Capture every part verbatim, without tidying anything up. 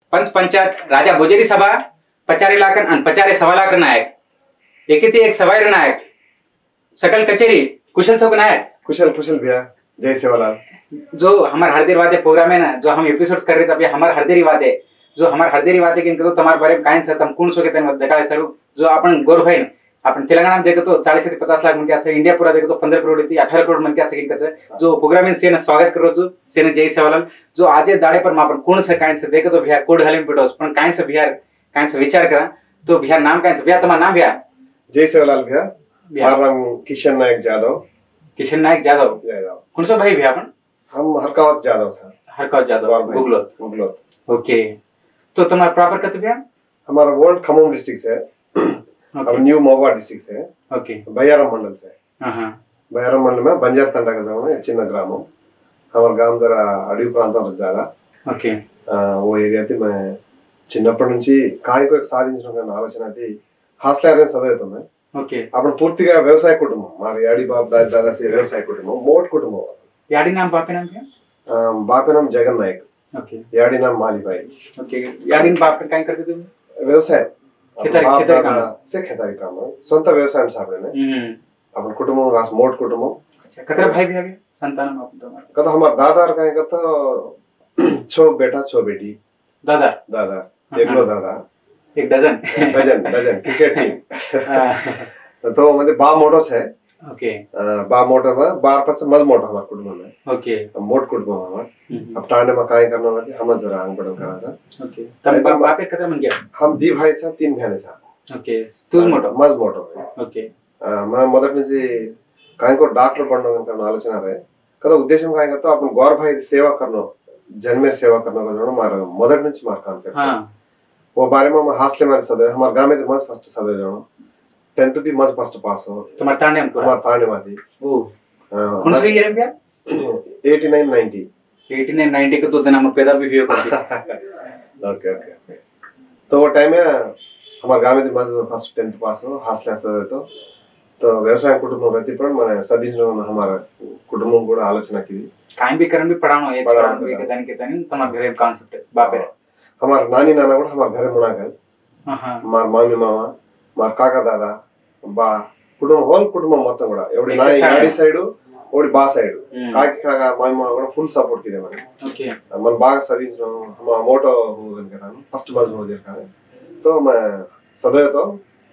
पंच पंचायत राजा बोजेरी सभा पचारे लाखन अन पचारे सवा लाख नायक एकिति एक सवाई नायक सकल कचेरी कुशल सौक नायक कुशल कुशल भैया जय सेवालाल। जो हमारे हरदेरी वादे प्रोग्राम है ना, जो हम एपिसोड्स कर रहे थे अभी हमारे हरदेरी वादे जो हमारे हरदेरी वादे के इनको तुम्हारे बारे में कायन से तम कौन सो के तन देखा है सर जो अपन गौर भाई अपन तेलंगाना में देखे तो चालीस से पचास लाख मन के आछे, इंडिया पूरा देखे तो पंद्रह करोड़ थी अठारह करोड़ मन के आछे किन कछे जो प्रोग्राम में सेना स्वागत करो जो सेना जय सेवालाल जो आजे दाड़े पर मापन कौन से कायन से देखे तो बिहार कोड हले में पिटोस पण कायन से बिहार कायन से विचार करा तो बिहार नाम कायन से बिहार तुम्हारा नाम बिहार जय सेवालाल भैया। हमारा नाम किशन नायक जादव। किशन नायक जादव जादव कौन सा भाई भैया अपन हम हरकावत जादव सर। हरकावत जादव गुगलोत गुगलोत ओके। तो तुम्हारा प्रॉपर कत भैया? हमारा वर्ल्ड खम्मम डिस्ट्रिक्ट से अब न्यू मोगा डिस्ट्रिक्ट से ओके बयारम मंडल से। हां बयारम मंडल में बंजार तंडा का गांव है, चिन्ना ग्राम। हमारा गांव जरा अडवी प्रांతం ज्यादा ओके वो एरिया थी। मैं చిన్నప్పటి నుంచి కాయకు సాధించడం ఆలోచన అది హాస్టల్ చదువుతాను। ఓకే అప్పుడు పూర్తిగా వ్యవసాయ కుటుంబం మాది యాడి బాబు దాదా దాదాసి వ్యవసాయ కుటుంబం మోట్ కుటుంబం। యాడి నాम बापे नाम क्या? बापे नाम जगन नायक। ओके याडी नाम माली भाई। ओके याडी बाप काय करते तुम? व्यवसाय खेतारी खेतारी काम से खेतारी काम సొంత వ్యవసాయం సాబడేనే। हम्म अपन कुटुंबం रास मोट कुटुंबం। अच्छा कतरा भाई भी आगे संतान आप तुम्हारे? कदा हमार दादा काय कतो छो बेटा छो बेटी। दादा दादा एकलो दादा एक dozen dozen dozen cricket team तो म्हणजे बा मोठो छे। ओके बा मोठो में बार पाच मज मोठो हमार कुटुंब में। ओके मोट कुटुंब हमार। अब टांडे में काय करना लगे हम जरा आंग बडन करा था। ओके तब बाप बापे कतरा मन गया? हम दी भाई छा तीन बहने छा। ओके तू मोठो मज मोठो। ओके मैं మొదటి నుంచి కాయకు డాక్టర్ बनने का आलोचना रहे कदा उद्देश्य काय करतो अपन गौर भाई सेवा करनो जन्मे सेवा करनो का मार మొదటి నుంచి मार कांसेप्ट। हां वो बारे में हम हॉस्टल में सदे हमारे गांव में मज फर्स्ट सदे जानो टेंथ भी मज फर्स्ट पास हो। तुम्हारे ताने हम तुम्हारे ताने माती वो कौन सा ईयर है भैया? Eighty nine ninety eighty nine ninety के तो जना में पैदा भी हुए करती। ओके ओके तो वो टाइम में हमारे गांव में मज फर्स्ट टेंथ पास हो हॉस्टल सदे तो तो व्यवसाय कुटुंबం रहती पण మన సదించడం हमारा कुटुंबం కూడా ఆలోచన की काई भी करन भी पढ़ानो एक पढ़ानो एक तन के तन तुम्हारे घरे कांसेप्ट बापे हमार नानी नाना కూడా हमारे घर मुना गए। हां हमार मामी मामा हमार काका दादा बा కుటుంబం హోల్ కుటుంబం మొత్తం కూడా ఎవడి నాని నాడి సైడ్ ఓడి బా సైడ్ కాకి కాగా మామి మామ కూడా ఫుల్ సపోర్ట్ కిదే మన। ओके మన బాగా సదించడం हम मोटो होगन కదా फर्स्ट बार हो देखा तो मैं सदैव तो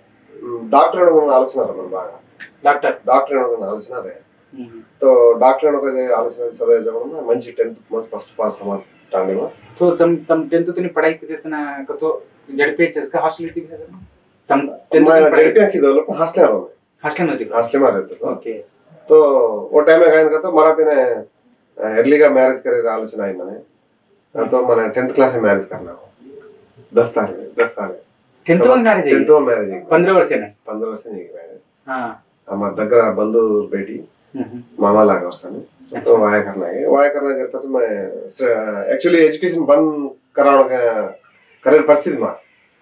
डॉक्टर होने आलोचना रहा बागा डॉक्टर डॉक्टर होने आलोचना रहे तो डॉक्टर होने आलोचना सदैव जब मैं मंची टेंथ मंथ फर्स्ट पास हमार टांगे में तो तम तम टेंथ तो नहीं पढ़ाई की तना तो जेडपीएच का हॉस्टल थी तम टेंथ मैं जेडपीएच की दो हॉस्टल में हॉस्टल में थी हॉस्टल में रहते तो ओके तो वो टाइम में गायन करता मारा पिने अर्ली का मैरिज करे आलोचना आई मैंने तो मैंने टेंथ क्लास में मैरिज करना हो दस तारीख दस तारीख टेंथ में मैरिज टेंथ में मैरिज पंद्रह वर्ष है पंद्रह वर्ष नहीं मैरिज। हां हमारे దగ్గర बंधु बेटी मामा लागा वर्षाने तो वाया करना है वाया करना जब तक मैं एक्चुअली एजुकेशन बंद कराने का करे परिस्थिति मार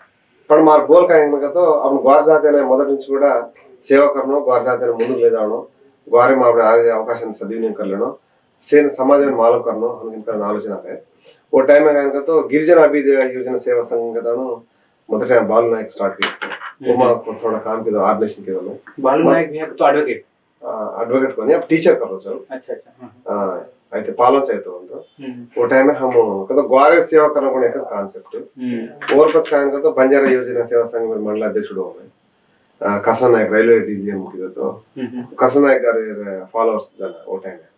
पर मार गोल का है तो अपन ग्वार जाते ने మొదటి నుంచి కూడా సేవ करनो ग्वार जाते ने ముందుకు ले जानो ग्वारे में अपने आगे అవకాశాన్ని సద్వినియోగం कर लेनो सेन समाज में मालूम करनो हम इनका आलोचना है। वो टाइम में का तो गिरिजन अभिवृद्धि योजना सेवा संघ का तो మొదట బాలు నాయక్ స్టార్ట్ చేశాను वो मां को थोड़ा काम के दो ऑर्गेनाइजेशन के दो में बालू नायक भैया तो एडवोकेट एडवोकेट कोनी अब टीचर कर रहे हो। अच्छा अच्छा हां అయితే पालन से तो वो टाइम में हम कदा ग्वारे सेवा करना कोने का कांसेप्ट और पछ कायन का तो बंजारा योजना सेवा संघ में मंडल अध्यक्षుడు हो कसना नायक रेलवे डीजीएम की तो कसना नायक गारे फॉलोअर्स जन वो टाइम में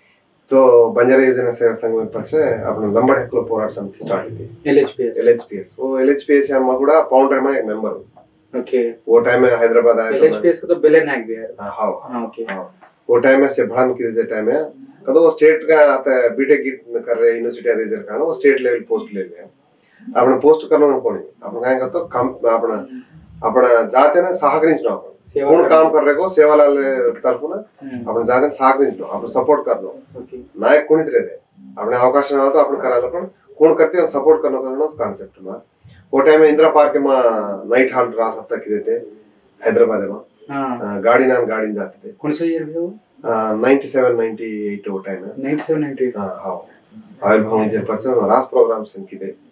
तो बंजारा योजना सेवा संघ में पछ अपने लंबड़ हक्कुల పోరాట समिति स्टार्ट की एलएचपीएस एलएचपीएस वो एलएचपीएस हम కూడా फाउंडर में एक मेंबर। ओके वो टाइम में हैदराबाद आया एलएचपीएस को तो बेले नायक भी है। हां हां ओके वो टाइम में से भड़न की टाइम में कदो वो स्टेट का आता है बीटेक कर रहे यूनिवर्सिटी अरेंजर का वो स्टेट लेवल पोस्ट ले गया अपने पोस्ट करना कोनी अपन काय करतो काम अपना अपना जाते ना सहकरिंचनो अपन कोण काम कर रहे को सेवालाल तरफुन अपन जाते सहकरिंचनो अपन सपोर्ट करनो नायक कोणी रे अपने अवकाश ना तो अपन करायला पण कोण करते सपोर्ट करनो करनो कांसेप्ट में। वो टाइम में इंदिरा पार्क में नाइट हॉल्ट रास हफ्ता की देते हैदराबाद में हां गाड़ी नान गाड़ी जाते थे। कौन सा ईयर है वो? नाइंटी सेवन नाइंटी एट वो टाइम है नाइंटी सेवन नाइंटी एट हां हां ऑयल भवन जे पछ रास प्रोग्राम संकी दे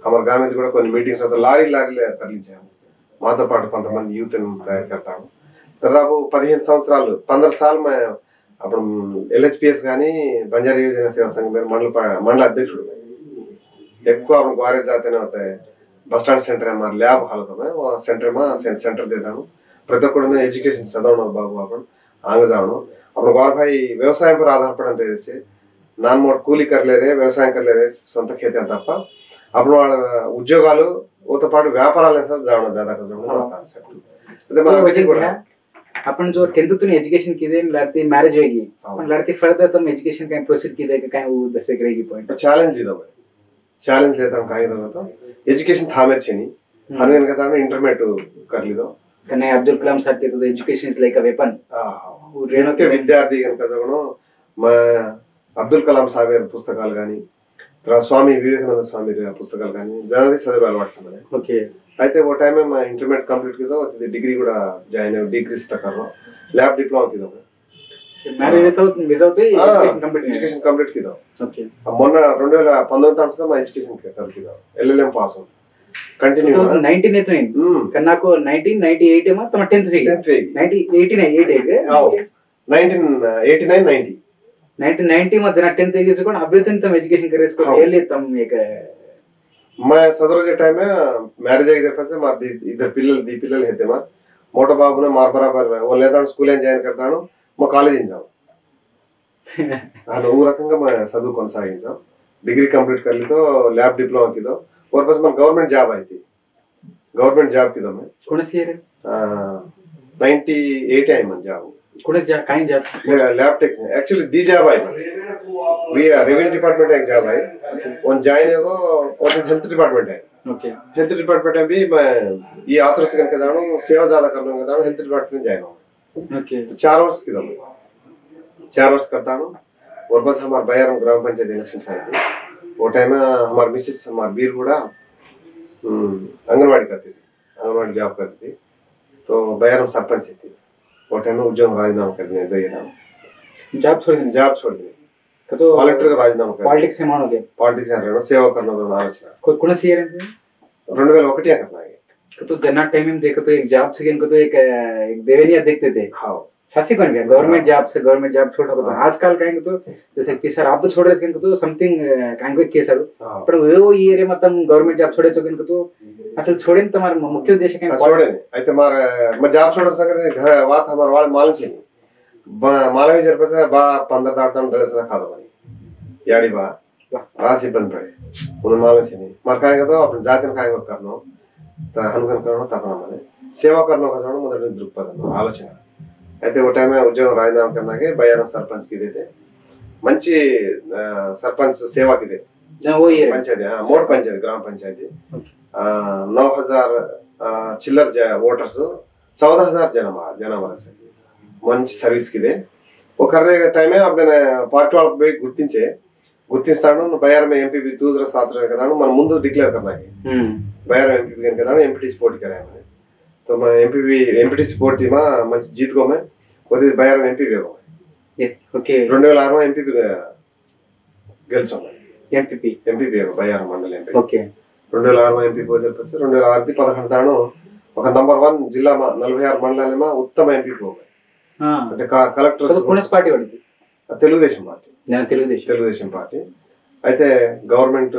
हमारे गाँव में కూడా కొన్ని మీటింగ్స్ అవుతాయి లారీ లారీలే తరలించాము మాతో పాటు కొంతమంది యూత్ తయారు करతాము దాదాపు పదిహేను సంవత్సరాలు पंद्रह साल में అప్పుడు ఎల్హెచ్పిఎస్ కానీ బంజారా యువజన సేవా సంఘం में मंडल मंडल అధ్యక్షుడు ఎక్కువ हम ग्वारे जाते ना होते हैं बस स्टैंड सेंटर है हमारा लैब हालत में वो सेंटर में सेंटर देता हूँ ప్రతి ఒక్కడు ఎడ్యుకేషన్ చదవడం బాబు आपण आगे जाओ अपने गौर भाई व्यवसाय पर आधारपड़ అంటే నాన్ మోట్ కూలీ कर ले रहे వ్యవసాయం कर ले रहे సొంత खेती తప్ప అప్పుడు వాళ్ళ ఉద్యోగాలు ఓతో పాటు వ్యాపారాలు ఎంత जावण ज्यादा कर जोड़ना कांसेप्ट तो मैं वजह కూడా अपन जो टेंथ तो एजुकेशन की दे लड़ती मैरिज होगी अपन लड़ती फर्दर तुम एजुकेशन का प्रोसीड की दे कहीं वो दस से करेगी पॉइंट चैलेंज इधर है चैलेंज लेता हूं कहीं तो एजुकेशन थामे छेनी हनुमान कहता है इंटरमीडिएट कर ली दो कने अब्दुल कलाम सर के तो education is like a weapon वो रेणुके विद्यार्थी कనుక జగను मैं అబ్దుల్ కలాం సాగర్ పుస్తకాలు గాని తర్వాత స్వామి వివేకానంద స్వామి పుస్తకాలు గాని జానది చదివే అలవాటు సమనే ఓకే అయితే वो टाइम में मैं इंटरमीडिएट कंप्लीट की दो डिग्री కూడా జాయిన్ అయ్యి డిగ్రీస్ तक कर रहा लैब डिप्लोमा की दो मैरिज तो without education complete education complete की दो ओके మొన్న రెండు వేల పంతొమ్మిది సంవత్సరం मैं एजुकेशन कर की दो एलएलएम पास हूं कंटिन्यू दो हज़ार उन्नीस में तो कन्ना को उन्नीस सौ अट्ठानवे में तुम टेंथ में टेंथ में उन्नीस सौ अट्ठानवे के आओ उन्नीस सौ नवासी नब्बे उन्नीस सौ नब्बे में जना टेंथ के जो अभी तक तुम एजुकेशन करे इसको रियली तुम एक मैं सदर जे टाइम में मैरिज అయ్యే చెప్పేసి మా ఇద్దరు పిల్లలు ది పిల్లలు అయితే మా మోటో బాబునే మార్ బరాబర్ वो లేదాను స్కూల్ ఏం జాయిన్ करताను మా కాలేజ్ ఇంజాం అలా ఓ రకంగా మా చదువు కొనసాగించాం डिग्री कंप्लीट कर ली तो लैब डिप्लोमा की दो और बस मैं गवर्नमेंट जॉब आई थी गवर्नमेंट जॉब की दो मैं कौन सी है अट्ठानवे आई मैं जॉब कौन सी job kind job lab tech actually दी जॉब आई वी आर रेवेन्यू डिपार्टमेंट एक जॉब आई और जॉइन हो और हेल्थ डिपार्टमेंट है ओके हेल्थ डिपार्टमेंट में भी मैं ये आउटसोर्स करके जाऊं सेवा ज्यादा करने के जाऊं हेल्थ डिपार्टमेंट में जॉइन हूं ओके तो चार वर्ष की दो मैं चार वर्ष करता हूं और बस हमारे बयारम ग्राम पंचायत इलेक्शन आई थी वो टाइम में हमारे मिसेस हमारे वीर गुड़ा आंगनवाड़ी करती थी आंगनवाड़ी जॉब करती थी तो बयारम सरपंच थी वो टाइम में उद्योग राजीनामा करने दे ना जॉब छोड़ दी जॉब छोड़ दी तो कलेक्टर का राजीनामा कर पॉलिटिक्स से मानो के पॉलिटिक्स आ रहे हो सेवा करना तो आलोचना कोई कौन सी है రెండు వేల ఒకటి करना है तो जना टाइम में देखो तो एक जॉब से इनको तो एक एक देवेनिया देखते थे हाँ सासी बन गया गवर्नमेंट जॉब से गवर्नमेंट जॉब छोड़ो तो आजकल कहेंगे तो जैसे कि सर आप तो छोड़ रहे हैं तो समथिंग कहेंगे के सर पर वो ये मतलब गवर्नमेंट जॉब छोड़े चुके इनको तो असल छोड़े तुम्हारा मुख्य उद्देश्य क्या छोड़े అయితే మరి मैं जॉब छोड़ने संगति घर बात हमारे वाले मालूम छे मालूम जर पे बा पंद्रह दाटन ड्रेस ना खादो भाई याडी बा राशि बन पड़े उन्हें मालूम छे नहीं मर कहेंगे तो अपन जाति में कहेंगे करनो तो हनुकन करनो तपना माने सेवा करनो का जोड़ मोदर दृक्पथ आलोचना అయితే वो टाइम में उद्योग राजीनामा करना के बयारम सरपंच की देते మంచి सरपंच सेवा की दे वो ये पंचायत हां मोड पंचायत ग्राम पंचायत नौ हजार चिल्लर वोटर्स चौदह हजार जनमा जनमा से మంచి సర్వీస్ కి దే वो कर रहे टाइम में अपने पार्टी వాళ్ళకి పోయి గుర్తించే గుర్తిస్తాను బయారం ఎంపీపీ दूसरा శాస్త్రం కదాను మనం ముందు డిక్లేర్ करना है బయారం ఎంపీపీ కదాను ఎంపీటీసీ పోటీ कराया तो मैं एमपीवी एमपीटीसी पोटी में मंच जीत को मैं और इस बायर में एमपीवी को ये ओके రెండు వేల ఆరు में एमपीवी గెలుచాం एमपीपी एमपीवी को बायर मंडल एमपी ओके రెండు వేల ఆరు में एमपी को जब पच्चीस రెండు వేల ఆరు ది పదకొండు తాను ఒక నంబర్ वन జిల్లా में నలభై ఆరు మండలాల में ఉత్తమ ఎంపీ को हां అంటే కలెక్టర్ तो कौन सी पार्टी वाली తెలుగుదేశం పార్టీ నేను తెలుగుదేశం తెలుగుదేశం పార్టీ అయితే గవర్నమెంట్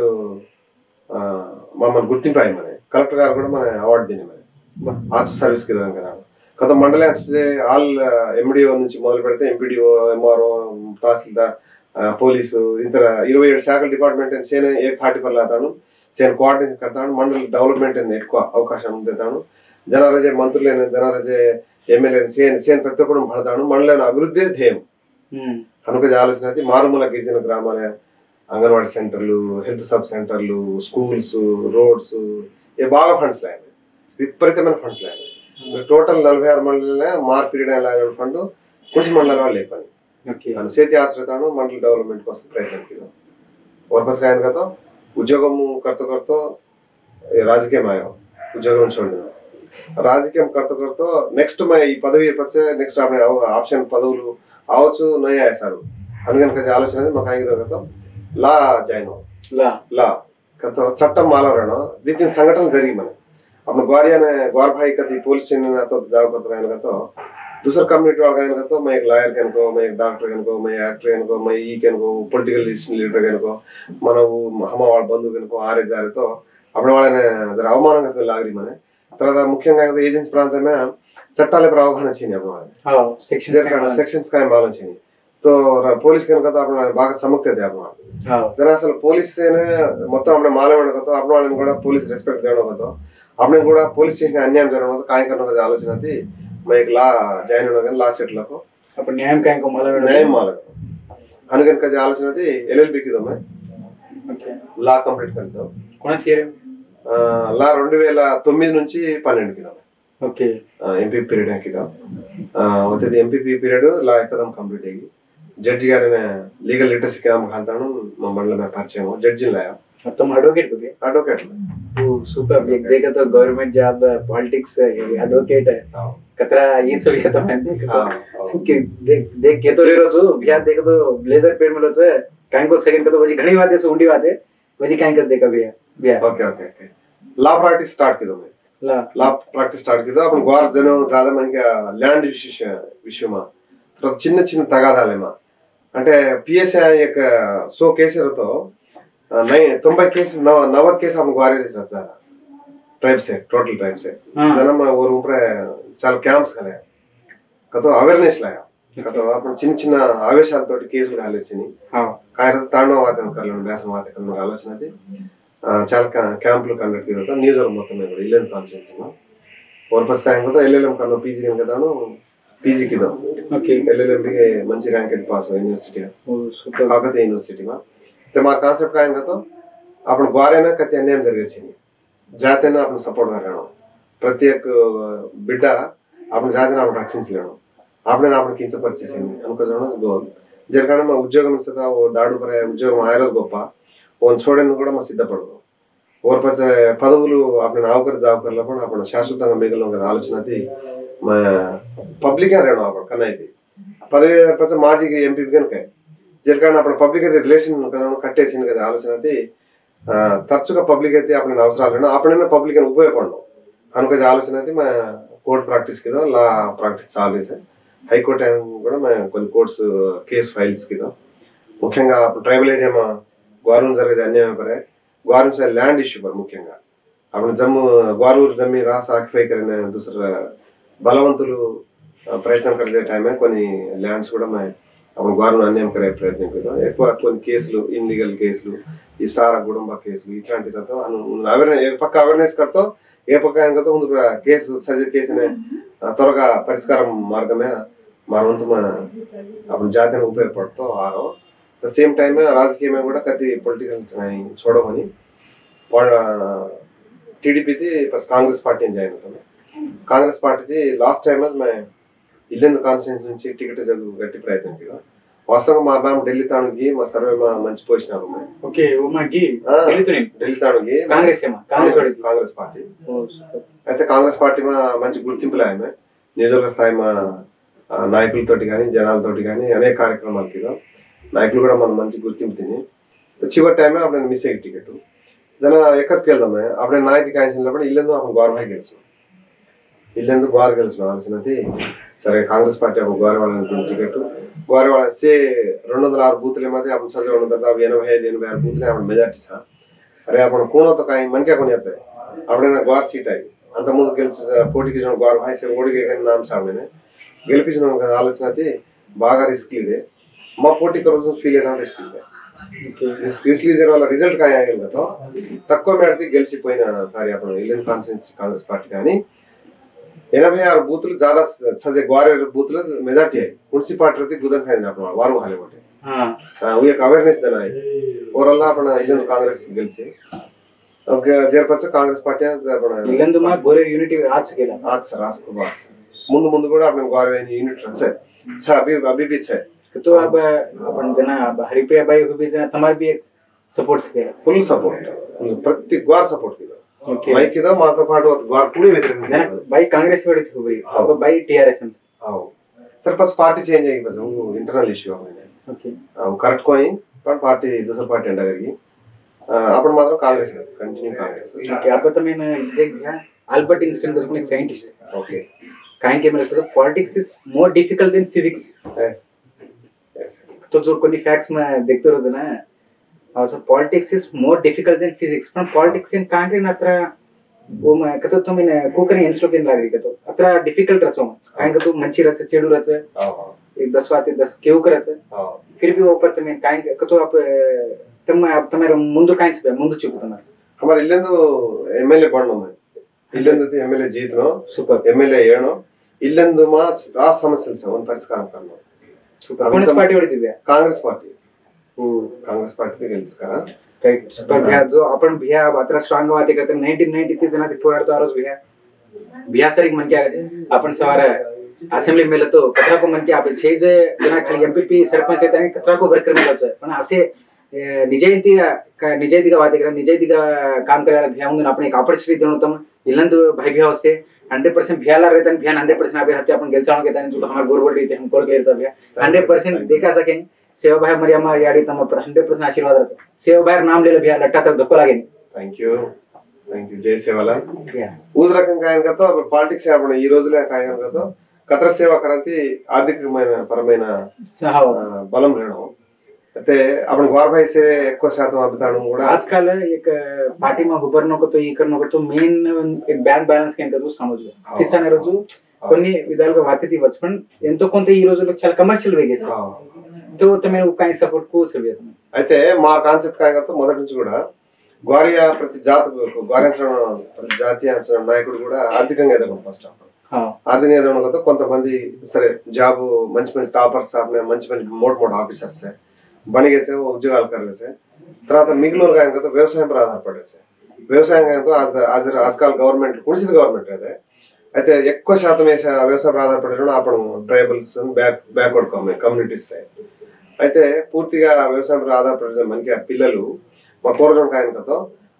మమ్మల్ని గుర్తింపాయి మన కలెక్టర్ గారు కూడా మన అవార్డు దిని आज सर्विस के दौरान करा कत मंडल से आल एमडीओ నుంచి మొదలు పెడితే ఎంపీడీఓ ఎంఆర్ఓ తహసీల్దార్ పోలీసు ఇతర ఇరవై ఏడు శాఖల డిపార్ట్మెంట్ సేన एक तीस पर लाताను సేన కోఆర్డినేట్ करताను మండల డెవలప్మెంట్ అని ఎక్కువ అవకాశం ఉందేతాను జనరజే మంత్రులైన జనరజే ఎమ్మెల్యే సేన సేన ప్రతి ఒక్కరు పడతాను మండల అభివృద్ధి ధ్యేయం కనుక ఆలోచన అది మారుమూల గిరిజన గ్రామాల అంగన్వాడీ సెంటర్లు హెల్త్ సబ్ సెంటర్లు స్కూల్స్ రోడ్స్ ये బాగా ఫండ్స్ లాయ్ విపరీతమైన ఫండ్స్ లాయ్ टोटल నలభై ఆరు మండల మార్ పీరియడ్ లాయ్ ఫండ్ कुछ मंडल वाले लेपनी ओके अनु सेती आश्रितानु मंडल डेवलपमेंट కోసం ప్రయత్నం किया और बस गायन का तो उद्योगम करते करते राजकीय आयो उद्योगम छोड़ दिया राजकीय करते करते नेक्स्ट मैं ఈ పదవి పచ్చే నెక్స్ట్ आपने ఆప్షన్ పదవులు ఆవచ్చు నయ వేసారు అనుగన ఆలోచన మాకు ఆగిదో కదా లా జాయిన్ లా లా कतो चट्टम माला रहना दो तीन संगठन जरी मने अपन ग्वारिया ने ग्वार भाई कति पुलिस ने तो जाओ करतो गायन कतो दूसरा कम्युनिटी वाला गायन कतो मैं एक लॉयर कन को मैं एक डॉक्टर कन को मैं एक्टर कन को मैं ई कन को पॉलिटिकल लीडर कन को मन हम वाल बंधु कन को आरे जारे तो अपने वाले ने जरा అవమానంగా ఫీల్ ఆగరి మనే తర్వాత ముఖ్యంగా ఏజెన్సీ ప్రాంతమే చట్టాలపై అవగాహన చేయని అప్పుడు हां सेक्शन సెక్షన్స్ కాయ మాలం చేయని तो पुलिस के तो अपना बागा चमकते थे अपना हां जरा असल पुलिस से ने మొత్తం अपने मालम को अपने वाले కూడా पुलिस रेस्पेक्ट देनो को अपने కూడా पुलिस से अन्याय जरनो तो काय करनो का आलोचना थी मैं एक ला जॉइन होना ला सेट लो अपन न्याय काय को मालम न्याय मालम अनगन का आलोचना थी एलएलबी की दो मैं ओके ला कंप्लीट कर दो कोन सीयर లా రెండు వేల తొమ్మిది నుంచి పన్నెండు kilo okay MPP period kilo వచ్చేది ఎంపీపీ పీరియడ్ లా एकदम కంప్లీట్ అయ్యి జడ్జి గారినే లీగల్ లిటరసీ క్యాంప్ खालताను మా మండలం में పరిచయం జడ్జి लाया तुम एडवोकेट हो गए एडवोकेट ओ सुपर एक देखा तो गवर्नमेंट जॉब पॉलिटिक्स एडवोकेट है कतरा ये सब ये तो मैं देखा कि देख देख के तो रे रोजू बिहार देखो तो ब्लेजर पेड़ में लो से काहे को सेकंड तो बजी घणी बातें से उंडी बातें बजी काहे कर देखा भैया भैया okay okay okay law practice start की दो मैं ला लॉ प्रैक्टिस स्टार्ट की दो अपन ग्वार जनो ज्यादा मन के लैंड विषय विषय में तो చిన్న చిన్న తగాదాలే మా అంటే పిఎస్ఐ एक सौ కేసు रहतो नहीं तोंबई केस नव नवद केस हम ग्वारे रचा ट्राइब से टोटल ट्राइब से जनम और ऊपर चाल कैंप्स खले कतो अवेयरनेस लाया कतो अपन చిన్న చిన్న ఆవేశాలతోటి కేసులు కాలేచిని हां కాయర తాండవాదం కర్లను వ్యాసవాద కర్లను ఆలోచనది चाल క్యాంపులు కండక్ట్ చేతో న్యూజర్ మొత్తం కూడా ఇల్లెన్ కాన్సెన్స్ और बस कायंग तो एलएलएम करनो पीजी कन कदानो पीजी की दो ओके एलएलएम भी मंచి रैंक के पास हो यूनिवर्सिटी ओ सुपर काकतीय यूनिवर्सिटी में ते मार कांसेप्ट कायंग तो आपण ग्वारेना कति अन्याय जरगेछिनी जातेना आपण सपोर्ट करनो प्रत्येक बिड्डा आपण जातेना आपण रक्षिंचलेनो आपण आपण किंच परिचयनी अनको जणो गोल जर कारण में उद्योगम सदा वो दाडू परे उद्योगम आयरो गोपा ओन छोडेन కూడా మ సిద్ధపడదు और पछ पदवुलु आपण नावकर जावकरला पण आपण शाश्वतंगा मिगलंगा आलोचनाती म पब्लिक रेणो आपण कनायती पदवी पछ माजी एमपी गन काय जर कारण आपण पब्लिक रिलेशन कट्टेचिन కదా ఆలోచనతి తరచుగా పబ్లిక్ అయితే आपण అవసరాలను आपणనే పబ్లిక్ ని ఉపయోగపడను అనుక ఆలోచనతి మ కోర్ట్ ప్రాక్టీస్ కిదో లా ప్రాక్టీస్ చాలేసే హై కోర్ట్ కూడా మ కొన్ని కోర్ట్స్ కేస్ ఫైల్స్ కిదో ముఖ్యంగా ట్రైబల్ ఏరియా మా గ్వారున్ జరిగే అన్యాయం పరే ग्वार से लैंड इश्यू पर मुख्యంగా अपन जम्मू ग्वारूर जमीन रास आक्युपै करने दूसरा बलवंतुलु प्रयत्न करते टाइम में కొన్ని ల్యాండ్స్ కూడా मैं अपन ग्वारूर अन्याయం करे प्रयत्न किया ఎక్కువ కొన్ని కేసులు ఇల్లీగల్ కేసులు ఈ సారా గుడంబ కేసులు ఇట్లాంటితో అవేర్నెస్ एक పక్క అవేర్నెస్ करतो ఏ పక్క అంగతో ముందు కేసు సజె కేసునే త్వరగా పరిష్కారం మార్గమే మారవంతు अपन జాతిని ఉపయోగపడతో ఆరో द सेम टाइम में राजकीय में కూడా కతి పొలిటికల్ చూడమని टीडीपी थी बस कांग्रेस पार्टी జాయిన్ అవుతాను कांग्रेस पार्टी थी लास्ट टाइम में मैं इल्लेंद कांस्टिट्यूएंसी నుంచి టికెట్ జరుగు గట్టి ప్రయత్నం किया వాస్తవంగా మా నామ ఢిల్లీ తానుకి మా సర్వే మా మంచి పొజిషన్ ఆరు मैं ఓకే ఓ మాకి ఢిల్లీ తుని ఢిల్లీ తానుకి కాంగ్రెస్ ఏమా కాంగ్రెస్ వాడి కాంగ్రెస్ పార్టీ ఓ సూపర్ అయితే కాంగ్రెస్ పార్టీ మా మంచి గుర్తింపు లాయమే నియోజకవర్గ స్థాయి మా నాయకులతోటి గాని జనాలతోటి గాని అనేక కార్యక్రమాలు किया नायकुलु కూడా మన మంచి గుర్తింపు తిని చివరి టైం में आपने मिस అయ్యి టికెట్ జన ఎక్కస్కి వెళ్దాం आपने నాయకి కాన్సెన్లో కూడా ఇల్లెందు आपण గ్వార్ భాయ్ గెలుసు ఇల్లెందు గ్వార్ గెలుసు ఆలోచనది సరే కాంగ్రెస్ పార్టీ आपण గ్వార్ వాళ్ళని టికెట్ గ్వార్ వాళ్ళ से రెండు వందల ఆరు బూత్ల मध्ये आपण सजो होता ఎనభై ఐదు ఎనభై ఆరు బూత్ల आपण मेजॉरिटी था अरे आपण कोण तो काही मन क्या कोणी येते आपण ना ग्वार सीट आहे अंत ముందు గెలుసు పోటీకి జన గ్వార్ భాయ్ से ఓడిగే కానీ नाम सामने గెలిపించిన ఆలోచనది బాగా రిస్క్ ಇದೆ మా పోటీ కరోజు ఫీల్ అయినా రిస్క్ ಇದೆ इसलिए जरा वाला रिजल्ट काय आएगा तो తక్కువ మేరకి గెలిచిపోయిన సారి आपण इलेवन కాన్స్టిట్యూన్సీ కాంగ్రెస్ పార్టీ కానీ ఎనభై ఆరు బూతులు ज्यादा सजे ग्वारे बूथल मेजॉरिटी है म्युनिसिपालिटी गुदन खायना आपण वारू हाले मोठे हां वो एक अवेयरनेस देना है और अल्लाह आपण इलेवन कांग्रेस गेलसे ओके देर पछ कांग्रेस पार्टी आपण इलेवन मा गोरे यूनिटी आज गेला आज सर आज को बात ముందు ముందు కూడా आपण ग्वारे यूनिट रचे अच्छा अभी अभी भी है तो अब अपन जना हरिप्रिया भाई को भी जना तुम्हारे भी एक सपोर्ट से फुल सपोर्ट प्रति ग्वार सपोर्ट किया ओके भाई किदा मातो पाटो ग्वार पूरी व्यतिरिक्त जना भाई कांग्रेस वाली थी भाई अब भाई टीआरएस में हां सर बस पार्टी चेंज है बस वो इंटरनल इशू है ओके हां करेक्ट कोई पर पार्टी दूसरा पार्टी अंडा करगी అప్పుడు మాత్రం కాంగ్రెస్ కంటిన్యూ కాంగ్రెस ओके अब तो मैंने देख गया अल्बर्ट आइंस्टाइन को एक साइंटिस्ट है ओके काहे के मेरे को politics is more difficult than physics yes yes तो जो कोई फैक्ट्स में देखते रहते ना और so politics is more difficult than physics पण पॉलिटिक्स इन कांग्रे नत्र वो मैं कतो तो मैंने कोकरी इंस्टो के लाग रही कतो अत्र डिफिकल्ट रचो काहे कतो मंची रच चेडू रच एक दस वाते दस केव करच फिर भी ऊपर तो मैं काहे कतो आप तम आप तुम्हारे मुंदु काहे से मुंदु चुप तुम्हारे हमारे इल्लेंदु एमएलए बननो मैं इल्लेंदु एमएलए जीतनो ಸೂಪರ್ एमएलए ಏನೋ ಇಲ್ಲೆಂದು ಮಾ ರಾಷ್ಟ್ರ ಸಮಸ್ಯೆ ಸರ್ ಒಂದು ಪರಿಷ್ಕಾರ करनो ಸೂಪರ್ ಕಾಂಗ್ರೆಸ್ ಪಾರ್ಟಿ ಹೊಡಿದಿವೆ कांग्रेस पार्टी ओ कांग्रेस पार्टी ಗೆಲ್ಲಿಸ್ಕರ राइट सुपर भैया जो अपन भैया अത്ര स्ट्रांग बात करते नाइनटीन नाइंटी तीस जना पोराडतो आरोज भैया भैया सर एक मन के अपन सवार असेंबली में तो कतरा को मन के आप छह जे जना खाली एमपीपी सरपंच येते आणि कतरा को वर्कर मिळत पण असे निजयंतीगा निजयंतीगा बात करा निजयंतीगा काम करायला भैया म्हणून आपण एक ऑपर्च्युनिटी देणो तम इल्लंदु भाई भैया होसे हंड्रेड परसेंट भैयाला रहतन भैया हंड्रेड परसेंट अभी हत्या अपन गेलचाव के ताने जो हमार गोरबोल रीते हम कोल क्लियर भैया हंड्रेड परसेंट देखा सके सेवा भाई मरियम्मा याडी तम पर हंड्रेड परसेंट आशीर्वाद रहता सेवा भाई नाम ले भैया लट्टा तर धक्को लागे थैंक यू थैंक यू जय सेवाला ఊజ్ రకంగా ఆయన గతో పాలిటిక్స్ आपण ఈ రోజులే ఆయన గతో కత్ర సేవ క్రాంతి ఆర్థికమైన పరమైన బలం లేడం అయితే आपण गौर भाई से ఎక్కువ శాతం అభితాను కూడా आजकल एक पार्टी में उभरनो को तो ఈ करनो को तो मेन एक బ్యాంక్ బ్యాలెన్స్ కేంక తో సమజు కిసాన్ రోజు కొన్ని విధాలుగా వాతితి వచ్చపన్ ఎంతో కొంత ఈ రోజులో చాలా కమర్షియల్ వేగేసి तो तमे काई सपोर्ट को चलवे అయితే మా కాన్సెప్ట్ కాయగతో మొదటి నుంచి కూడా గ్వారియా ప్రతి జాతి గ్వారియా ప్రతి జాతీయ నాయకుడు కూడా ఆర్థికంగా ఎదగడం ఫస్ట్ ఆఫ్ ఆల్ ఆర్థికంగా ఎదగడంతో కొంతమంది సరే జాబ్ మంచి మంచి టాపర్స్ आपने మంచి మంచి మోట్ మోట్ ఆఫీసర్స్ బనిగేసే ఉద్యోగాలు కర్వేసే తర్వాత మిగిలిన కాయగతో వ్యవసాయం పై ఆధారపడేసే వ్యవసాయం కాయగతో आज आज आजकल गवर्नमेंट కుడిసిత గవర్నమెంట్ అదే అయితే ఎక్కువ శాతం వ్యవసాయ పై ఆధారపడడం आपण ట్రైబల్స్ బ్యాక్ బ్యాక్వర్డ్ కమ్యూనిటీస్ అయితే పూర్తిగా వ్యవసాయం పై ఆధారపడిన మనకి ఆ పిల్లలు మా కోరడం కాయనతో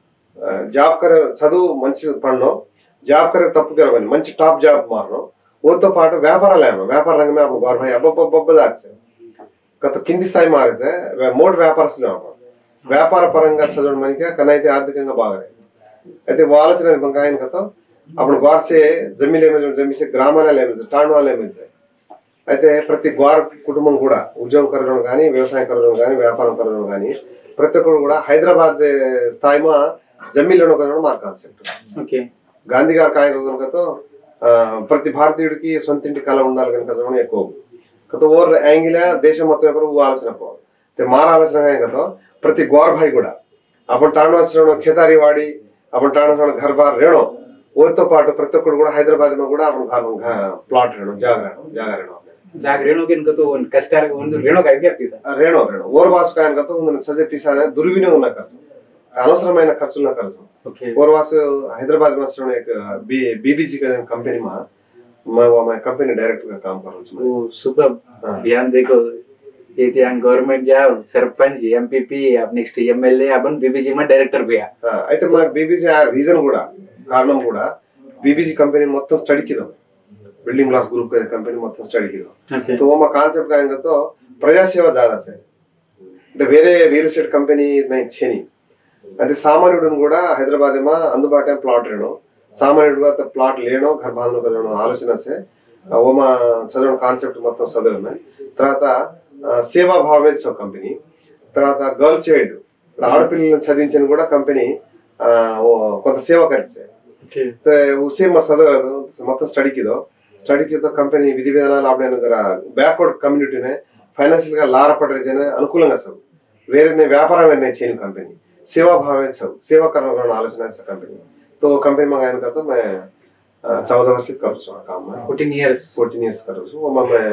జాబ్ కరే చదువు మంచి పడనో జాబ్ కరే తప్పు కరవని మంచి టాప్ జాబ్ మారనో ఓతో పాటు వ్యాపారాలు ఏమో వ్యాపార రంగమే आप गौर भाई అబ్బబ్బబ్బ దాచే కత కింది స్థాయి మారేసే మోడ్ వ్యాపారస్తులు వ్యాపార పరంగా చదవడం మనకి కనైతే ఆర్థికంగా బాగరే అయితే ఆలోచన బంగాయన కతో आपण गौर से जमीन ले में जमीन से ग्रामाला ले में टाणवाला ले में అయితే ప్రతి గ్వార్ కుటుంబం కూడా ఉద్యోగం కరడం గాని వ్యవసాయం కరడం గాని వ్యాపారం కరడం గాని ప్రతి ఒక్కరు కూడా హైదరాబాద్ స్థాయిలో జమీన్లను కరడం మా కాన్సెప్ట్ ఓకే గాంధీ గారు కాయగలతో ప్రతి భారతీయుడికి సొంత ఇంటి కళ ఉండాలి కనుక చదవడం ఎక్కువ కత ఓర్ యాంగిల్ దేశం మొత్తం ఎవరు ఆలోచన పోవాలి ते मार आलोचना कतो प्रति गौर भाई गुड़ा अपन टाणवासरण खेतारी वाड़ी अपन टाणवासरण घर बार रेणो ओतो पाटो प्रति ఒక్కడు కూడా హైదరాబాద్ में కూడా अपन घर प्लॉट रेणो जाग रेणो जाग रेणो जाग रेणो के इनको तो कष्टार ಒಂದು रेणो का क्या पीसा रेणो रेणो और वास का इनको तो उन सजे पीसा ने दुर्विनियोग न ఖర్చు అనవసరమైన ఖర్చులు न ఖర్చు ओके और वास हैदराबाद में सरण एक बीबीजी का कंपनी में मैं वो मैं कंपनी डायरेक्टर का काम कर रहा हूं ओ सुपर ध्यान देखो ये ध्यान गवर्नमेंट जॉब सरपंच एमपीपी अब नेक्स्ट एमएलए अपन बीबीजी में डायरेक्टर भैया हां అయితే మా बीबीजी ఆ రీజన్ కూడా కారణం కూడా बीबीजी कंपनी మొత్తం స్టడీ కిదో बिल्डिंग ब्लॉक्स ग्रुप का कंपनी మొత్తం స్టడీ కిదో तो वो మా కాన్సెప్ట్ కాయంగా तो ప్రజా సేవ ज्यादा से అంటే వేరే రియల్ ఎస్టేట్ కంపెనీ నై చెని అంటే సామాన్యుడును కూడా హైదరాబాద్ में అందుబాటులో ప్లాట్ రేణో సామాన్యుడుగా ప్లాట్ లేనో घर బాంధనో కదనో ఆలోచన से वो మా చదవడం కాన్సెప్ట్ మొత్తం చదవమే తర్వాత సేవా భావమే సో కంపెనీ తర్వాత గర్ల్ చైల్డ్ ఆడపిల్లలను చదివించని కూడా కంపెనీ కొంత సేవ కరిచే तो उसे मैं सदा मतलब स्टडी की दो स्टडी की तो कंपनी विधि विधानाలు आपने जरा बैकवर्ड कम्युनिटी ने फाइनेंशियल గా లార పడరే జన అనుకూలంగా सब వేరే ने వ్యాపారం ने చేయని कंपनी सेवा भाव है सब सेवा करने का आलोचना है कंपनी तो कंपनी में गायन करता मैं चौदह वर्ष कर रहा काम में फोर्टीन इयर्स फोर्टीन इयर्स कर रहा हूं वो मैं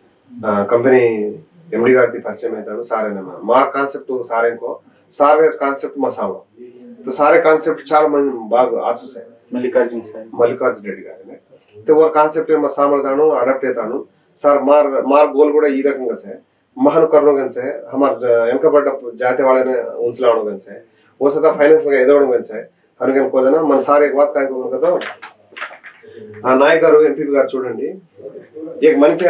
कंपनी एमडी गाड़ी परिचय में था सारे ने मार कांसेप्ट सारे को सारे कांसेप्ट मसावा तो सारे कांसेप्ट चार मन बाग आसु से मल्लिकार्जुन साहब मल्लिकार्जुन रेड्डी गारे ने तो वो कांसेप्ट में सामलतानु अडॉप्ट చేతాను सर मार मार गोल కూడా ఈ రకంగా से महान करनो गन से हमार ఎంకబడ్డ जाते वाले ने ఉంచలాడో गन से वो सदा फाइनेंस గా ఎదవడం गन से హనుగన్ కోదన మన సార్ एक बात काय को కదా ఆ నాయక్ గారు ఎంపీ గారు చూడండి एक मन के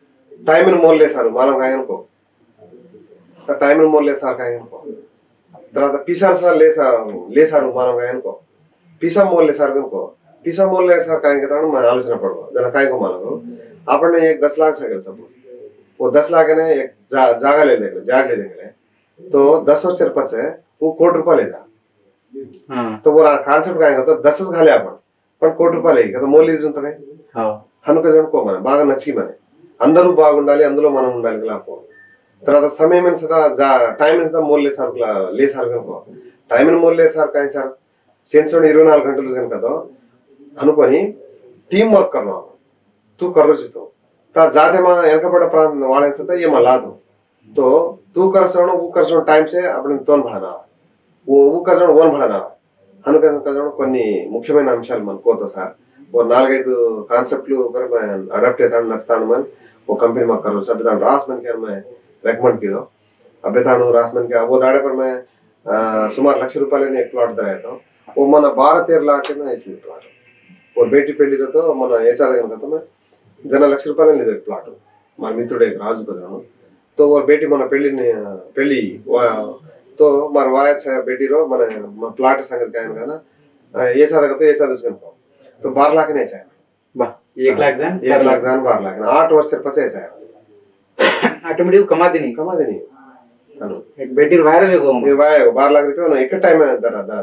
टाइम ని మోల్ లేసారు మాలం గాయన్ को टाइम ని మోల్ లేసారు గాయన్ को తర్వాత పిసా సార్ లేసారు లేసారు మనం అనుకో पिसा मोल ले सार को पिसा मोल ले सार काहे के ताण मैं आलोचना पड़ो जना काहे को मानो आपने एक दस लाख से कर सब वो दस लाख ने एक जा, जागा ले ले जाग ले लेंगे तो दस वर्ष से पचे वो कोट रुपया लेता हां तो वो कांसेप्ट काहे तो दस घाले आपण पण कोट रुपया लेगा तो मोल लीज ఉంటనే हां హనుక జనుకో మన బాగా నచ్చి మన అందరూ బాగుండాలి అందులో మనం ఉండాలి లాపో తర్వాత సమయం సదా టైం సదా मोल ले सार ले सार को టైం मोल ले सार काहे सार सेंस इरवై నాలుగు घंटे कदो अनुकोनी टीम वर्क करना तू कर तो ता जाते में एनकपड़ प्रांत वाले सता ये मला दो तो तू कर सो वो कर सो टाइम से अपने तोन बढ़ाना वो वो कर सो वन बढ़ाना అనుక కదను కొన్ని ముఖ్యమైన అంశాలు మనకోతో సార్ ఓ నాలుగైదు కాన్సెప్ట్లు पर मैं अडॉप्ट చేతాను నస్తాను मन वो कंपनी में करो सब बेतान रास मन के मैं रेकमेंड कियो अब बेतानु रास मन के वो दाड़े पर मैं सुमार लक्ष रुपए लेने एक प्लॉट दराया तो वो मन बारह तेरह लाख के ना इसलिए प्लॉट और बेटी पेली तो मन ऐसा देखा तो मैं जना लक्ष रुपए लेने एक प्लॉट मन मित्रुडे राजु बदानु तो और बेटी मन पेली पेली तो मार वायस बेटी रो मन प्लॉट संगत का है ना ये सादा तो ये सादा उसको तो बारह लाख नहीं है वाह एक लाख जान एक लाख जान बारह लाख आठ वर्ष से पचास है ऑटोमेटिक कमा देनी कमा देनी हेलो एक बेटी वायरल हो ये वाय बारह लाख रुपए ना एक टाइम में दरा दरा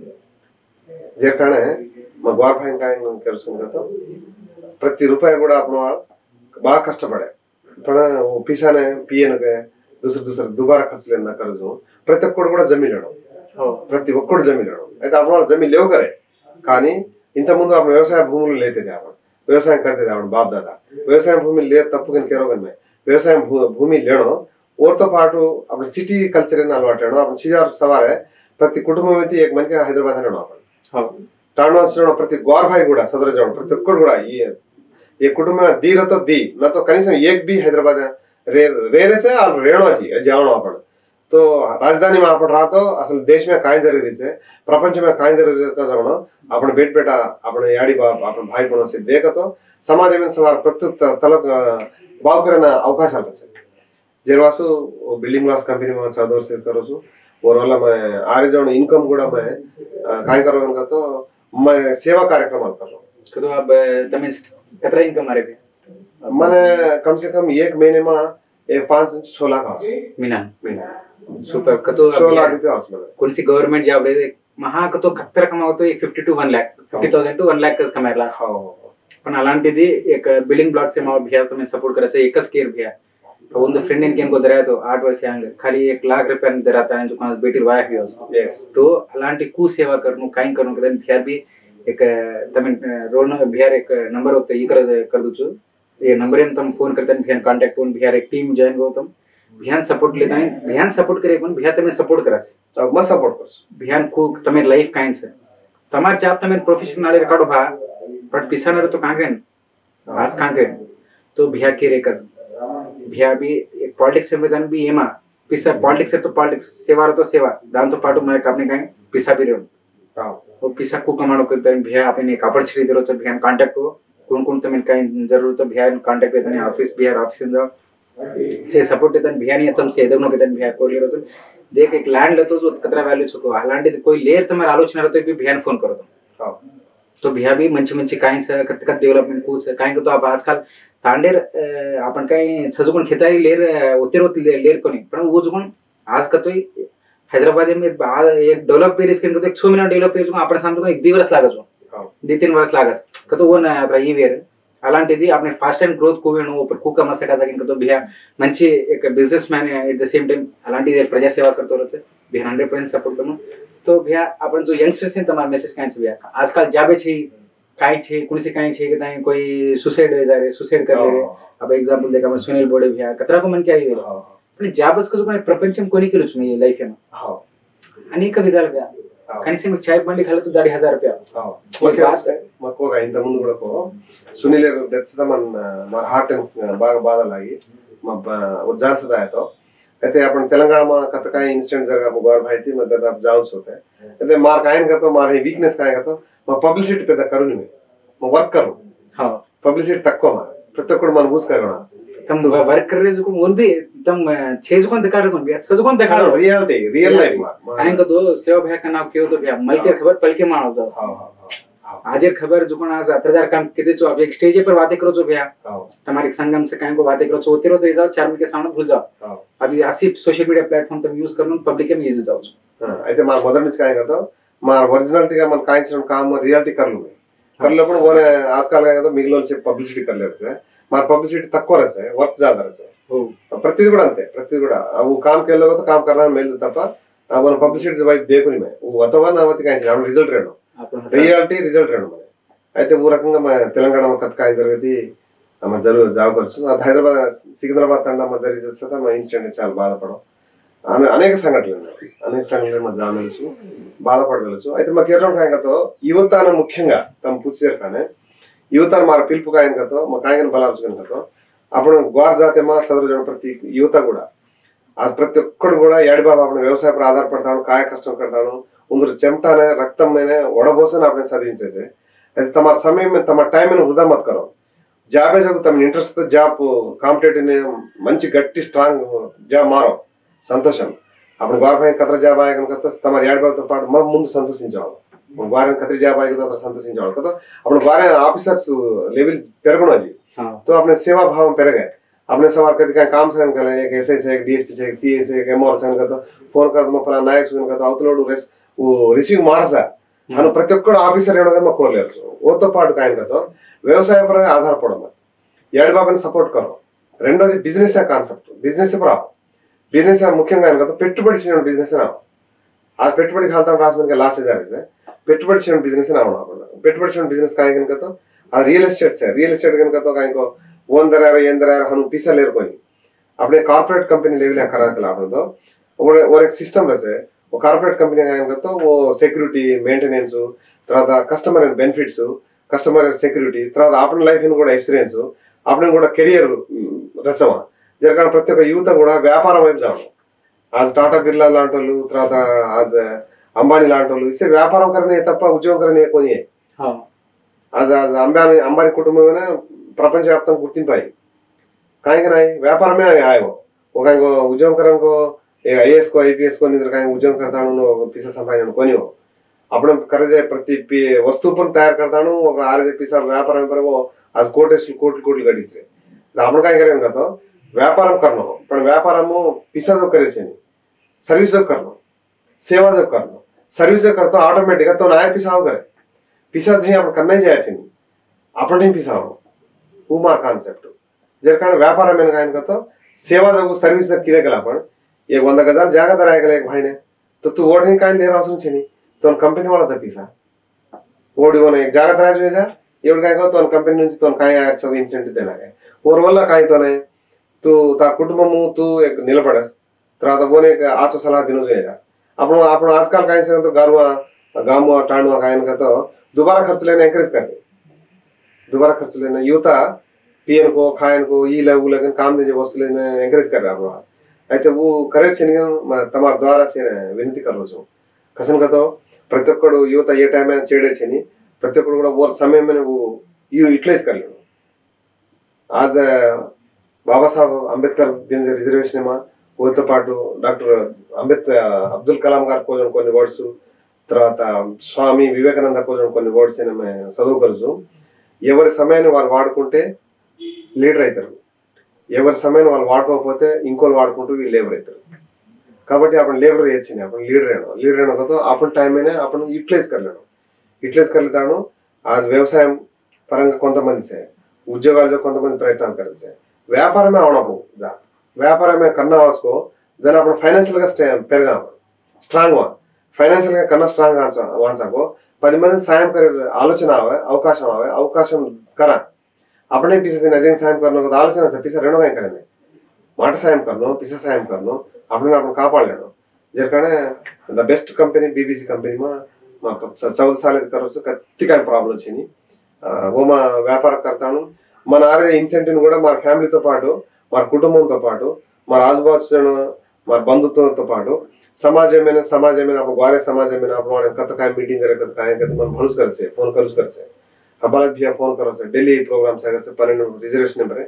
जे कारण मगवार फाइन का ಕೆಲಸ तो प्रति रुपये ಕೂಡ अपना बड़ा कष्टपड़े पण वो पिसाने पिएन के दूसरे दूसरे दोबारा खर्च लेना कर्जो प्रति ఒక్కడు కూడా జమీన్ లేడు ప్రతి ఒక్కడు జమీన్ లేడు అయితే అప్పుడు జమీన్ లేవు करे కానీ ఇంత ముందు आपण వ్యవసాయ భూములు లేతేది आपण వ్యవసాయం करते आपण बाप दादा వ్యవసాయ భూమి లే తప్పు కని కేరోగన్ మే వ్యవసాయ భూమి లేడో ఓర్తో పాటు आपण సిటీ కల్చర్ ని అలవాటాడో आपण చిజార్ సవారే ప్రతి కుటుంబం అయితే एक मन के హైదరాబాద్ అనేడో आपण हां టాణోస్లో ప్రతి గోర్ భాయ్ కూడా సదర జోన్ ప్రతి ఒక్కడు కూడా ఈ ये कुटुंब में दी रहता दी ना तो कहीं से एक भी हैदराबाद रे रेरे से और रेणो जी जावनो अपन तो राजधानी में अपन रहा तो असल देश में काई जरूरी से प्रपंच में काई जरूरी का जावनो अपन बेट बेटा अपन याडी बाप अपन भाई बहनों से देखा तो समाज में सवार प्रत्युत तलक बाव करना अवकाश आता है जेरवासु बिल्डिंग ग्लास कंपनी में चौदह वर्ष से करो सु और वाला मैं आरे जावनो इनकम गुड़ा मैं काई करो तो मैं सेवा कार्यक्रम कर रहा हूँ तो अब तमें कितना इनकम आ रही है मैंने कम से कम एक महीने में एक पाँच से छह लाख हाउस मीना महीना सुपर कतो छह लाख रुपए हाउस में कौन सी गवर्नमेंट जॉब है महा कतो खतरा कमाओ तो एक fifty two one lakh fifty thousand two one lakh कस कमाए लास्ट पण అలాంటిది एक बिल्डिंग ब्लॉक से माव भैया तुम्हें सपोर्ट करायचं एकच केअर भैया तो ಒಂದು ಫ್ರೆಂಡ್ ಇನ್ केनको दराया तो आठ वर्ष हंग खाली एक लाख रुपया दराता है जो कोणास बेटी वाया भी होस यस तो అలాంటి कु सेवा करनो काई करनो कदन भैया भी एक तमें रोल न बिहार एक नंबर होते ये कर कर दो चु ये नंबर इन तुम फोन करते हैं बिहार कांटेक्ट फोन बिहार एक टीम ज्वाइन हो तुम बिहार सपोर्ट लेता है बिहार सपोर्ट करे कौन बिहार तमें सपोर्ट करास तो मत सपोर्ट कर बिहार को तमें लाइफ काइंड से तमार जॉब तमें प्रोफेशनल रिकॉर्ड भा बट पिसानर तो कहां गए आज कहां गए तो बिहार के रेकर बिहार भी एक पॉलिटिक्स संविधान भी एमा पिसा पॉलिटिक्स से तो पॉलिटिक्स सेवा तो सेवा दान तो पाटो मैं अपने कहें पिसा भी रहो हां वो पिसा को कमानो करते हैं भैया आपने एक अपॉर्चुनिटी दे रो तो भैया कांटेक्ट को कौन कौन तमें कहीं जरूरत तो भैया कांटेक्ट करते हैं ऑफिस बिहार ऑफिस में जाओ से सपोर्ट देते हैं भैया नहीं तुम से एदनो के तन भैया को ले रो तो देख एक लैंड ले तो जो कितना वैल्यू चुको लैंड कोई लेयर तुम्हारा आलोचना रहता है भी भैया फोन करो तुम हां तो भैया भी मंच मंच काई से कत कत डेवलपमेंट कुछ काई को तो आप आजकल तांडेर आपण काही सजुगुण खेतारी लेर उतेर होत लेर कोनी पण वो जुगुण आज का तो हैदराबाद में एक डेवलप पेरिस के तो एक छह महीना डेवलप पेरिस आपण सामने को एक दो वर्ष लागत हो दो तीन वर्ष लागत का तो वो ना आपला ई वेर అలాంటిది आपने फास्ट एंड ग्रोथ को वेणो ऊपर को कमा सका था तो भैया మంచి एक businessman at the same time అలాంటిది प्रजा सेवा करतो रहते भैया हंड्रेड परसेंट सपोर्ट करनो तो भैया अपन जो यंगस्टर्स हैं तुम्हारा मैसेज काहे से भैया आजकल जाबे छी काई छे कोनी से काई छे के ताई कोई सुसाइड हो जा रे सुसाइड कर ले रे अब एग्जांपल देखा मैं सुनील बोडे भैया कतरा को मन क्या ही पण जाबस को कोणी प्रपंचम कोणी केलुच मी लाईफ में हां अनेक विधाल भैया कनीसे मग चाय बंडी खाले तो दाडी हजार रुपया हां ओके मको गा इंत ముందు కూడా को सुनील डेथ सदा मन मार हार्ट बागा बाधा लागी म उज्जान सदा है तो कहते अपन तेलंगाना में कत काय इंसिडेंट जगह मुगार भाई थी मदद आप जाउस होते कहते मार कायन का तो मार वीकनेस काय का तो म पब्लिसिटी पेदा करू मैं म वर्क करू हां पब्लिसिटी तक्को मार प्रत्येक मन बूस करना तम वर्क कर रहे जो उन भी तम छह जुकन दिखा रहे कौन भी छह जुकन दिखा रहे रियलिटी रियल लाइफ में आएंगे तो सेवा भाई का नाम क्यों तो भैया मल के खबर पल के मानो जाओ हां हां आजर खबर जुकन आज हजार काम किते जो अब एक स्टेज पर बातें करो जो भैया तुम्हारे संगम से काहे को बातें करो होते रहो तो जाओ चार मिनट के सामने भूल जाओ अभी आसी सोशल मीडिया प्लेटफॉर्म तम यूज करनो पब्लिक में ఈజీ जाओ हां అయితే మా మొదటి నుంచి కాయ కదా మా ఒరిజినాలిటీ గా మన కాయించిన काम रियलिटी कर लूंगे कर लेప్పుడు वो आजकल का तो मिगिलोन से पब्लिसिटी कर लेते हैं मार पब्लिसिटी तక్కువ रहता है वर्क ज्यादा रहता है ओ प्रतिदि కూడా అంతే प्रतिदि కూడా वो काम के लोग तो काम करना मेल तప్ప वो पब्लिसिटी వైపు దేకుని మే वो అతవా నావతి కాయించిన ఆ రిజల్ట్ రేను రియాలిటీ రిజల్ట్ రేను మన అయితే ఓ రకంగా మన తెలంగాణ కథ కాయ జరిగేది మన జరు జాబ్ करछु హైదరాబాద్ సికింద్రాబాద్ తండ మన జరిగి చేస్తా మన ఇన్సిడెంట్ చాలా బాధపడం అనేక సంఘటనలు అనేక సంఘటనలు మన జామేల్సు బాధపడగలచ్చు అయితే మా కేరళ కాయకతో యువతను ముఖ్యంగా తమ పూచేర్కానే యువతను మార పిలుపు కాయకతో మా కాయకన బలార్చుకనతో అప్పుడు గ్వార్ జాతేమా సదరు జన ప్రతి యువత కూడా ఆ ప్రతి ఒక్కడు కూడా ఏడిబాబు అప్పుడు వ్యవసాయపై ఆధారపడతాడు కాయ కష్టం కడతాడు ఉందరు చెమటానే రక్తంనే ఒడబోసన આપણે సదించేదే అయితే తమ సమయం తమ టైం ని వృధా మत करो జాబే జగు తమ ఇంట్రెస్ట్ తో జాబ్ కాంపిటేటివ్ ని మంచి గట్టి స్ట్రాంగ్ జాబ్ మారో సంతోషం అప్పుడు గవర్నమెంట్ भाई కత్ర జాబ్ ఆయగన కత్త తమ ఏడిబాబుతో పాటు మ ముందు సంతోషించాలి గవర్నమెంట్ కత్ర జాబ్ ఆయగన కత్త సంతోషించాలి కత్త అప్పుడు గవర్నమెంట్ ఆఫీసర్స్ లెవెల్ పెరగనోజీ तो अपने सेवा भाव में पेरगे अपने सवार कदी का काम से कर एक एसआई से एक डीएसपी से एक सीए से एक एमआर से का तो फोन कर दो फला नायक सुन का तो అవతలోడు రెస్ वो రిసీవ్ మార్సా అను ప్రతి ఒక్కడు ఆఫీసర్ ఏడగా మ కోలేరు ఓతో పాటు కాయన కతో వ్యవసాయ పరంగా ఆధారపడడం ఏడు బాబని సపోర్ట్ కరో రెండోది బిజినెస్ కాన్సెప్ట్ బిజినెస్ ప్రా బిజినెస్ ముఖ్యంగా ఆయన కతో పెట్టుబడి చేయడం బిజినెస్ నా ఆ పెట్టుబడి ఖాతా రాష్ట్రానికి లాస్ జారిసే పెట్టుబడి చేయడం బిజినెస్ నా పెట్టుబడి చేయడం బిజినెస్ కాయన కతో आ रियल एस्टेट से रियल एस्टेट कन तो काई को वन दरार एन दरार हनु पीसा लेर कोनी अपने कॉर्पोरेट कंपनी लेवल या करा कला तो और और एक सिस्टम रसे वो कॉर्पोरेट कंपनी का तो वो सिक्योरिटी मेंटेनेंस తర్వాత customer and benefits customer security తర్వాత आपन లైఫ్ ఇన్ కూడా ఎక్స్‌పీరియన్స్ आपन కూడా కెరీర్ రసమ జరగన ప్రతి ఒక్క యూత్ కూడా వ్యాపారం వైపు जाओ आज टाटा बिरला లాంటోళ్ళు తర్వాత आज अंबानी లాంటోళ్ళు ఇసే వ్యాపారం करने తప్ప ఉద్యోగం करने कोनी है हां आज आज अंबानी अंबानी कुटुंब में प्रपंच व्याप्त गुर्तिंपाई कहीं का नहीं व्यापार में आए वो वो कहीं को उद्योग करने को एक आईएएस को आईपीएस को निधर कहीं उद्योग करता हूँ नो पीसा संभालने को नहीं हो अपने कर जाए प्रति वस्तु पर तैयार करता हूँ वो आर जे पीसा व्यापार में पर वो आज कोटे कोट कोट गड़ी से अपन कहीं करें का तो व्यापार करना हो पर व्यापार में पीसा जो करे चाहिए सर्विस जो करना सेवा जो करना सर्विस जो करता ऑटोमेटिक तो नया पीसा हो करे पीसा जे आपण करना जाय छे आपण नहीं पीसा हो वो मार कांसेप्ट जर कारण व्यापार में गायन का तो सेवा जो सर्विस जर किरे गला पण एक వంద गजाल जागा दराय गेले एक भाई ने तो तू ओड नहीं काई ले रहा छे नहीं तो कंपनी वाला द पीसा ओडी वन एक जागा दराय जो जा एवड काय को तो कंपनी నుంచి तो काय आयर सब इन्सेंटिव देना है और वल्ला काय तो ने तू ता कुटुंबमु तू एक నిలబడస్ తర్వాత ఓనే ఆచో సలహా दिनु जोया आपण आपण आजकल काय से तो गारवा गामवा टाणवा कायन का तो दोबारा खर्च लेना एनकरेज कर दे दोबारा खर्च लेना यूता पीएन को खायन को ई लेवल लगन काम दे वस्तु लेना एनकरेज कर रहा है అయితే वो करे छे तमार द्वारा से विनती करो छो कसन का तो प्रति ఒక్కడు యూత ఏ టైం में చేడే छेनी प्रति ఒక్కడు కూడా वो समय में वो यू यूटिलाइज कर लेनो आज बाबा साहब अंबेडकर दिन रिजर्वेशन में वो तो पाटू डॉक्टर अंबेडकर अब्दुल कलाम गार को కొన్ని వర్డ్స్ తర్వాత స్వామి వివేకానంద కోసం కొన్ని వర్డ్స్ ని నేను చదువుకొచ్చు ఎవరి సమయాన్ని వాళ్ళు వాడుకుంటే లీడర్ అవుతారు ఎవరి సమయాన్ని వాళ్ళు వాడుకోకపోతే ఇంకోళ్ళు వాడుకుంటూ వీళ్ళు లేబర్ అవుతారు కాబట్టి आपण लेबर చేయొచ్చు आपण लीडर रहना लीडर रहना तो आपण टाइम में आपण यूटिलाइज कर लेना यूटिलाइज कर लेता हूं आज వ్యవసాయం పరంగా కొంతమంది से ఉద్యోగాల్లో కొంతమంది ప్రయత్నాలు करते వ్యాపారం में आवना जा వ్యాపారం में करना उसको जन आपण फाइनेंशियल గా పెరగా स्ट्रांग हुआ फाइनेंशियल గా కన్నా స్ట్రాంగ్ ఆన్సర్ వాన్సాకో పది మంది సాయం करे ఆలోచన ఆవే అవకాశం ఆవే అవకాశం करा अपने पीछे से नजर साయం करनो को आलोचना से पीछे रहनो काय करने మాట సాయం करनो पीछे साయం करनो अपने अपन कापाड़ लेनो जर कने the best company BBC company में मा चौदह साल करो सो कत्ती काय प्रॉब्लम छेनी वो मा व्यापार करतानु मन आरे इन्सेंटिव కూడా మా ఫ్యామిలీ తో పాటు మా కుటుంబంతో పాటు మా ఆజుబాజు మా బంధుత్వంతో పాటు समाज में समाज में आप ग्वारे समाज में आप कत काय मीटिंग करे कत काय कत मन भनुस कर से फोन करूस कर से हबालत भी फोन करो से डेली प्रोग्राम से से पन्ने रिजर्वेशन पर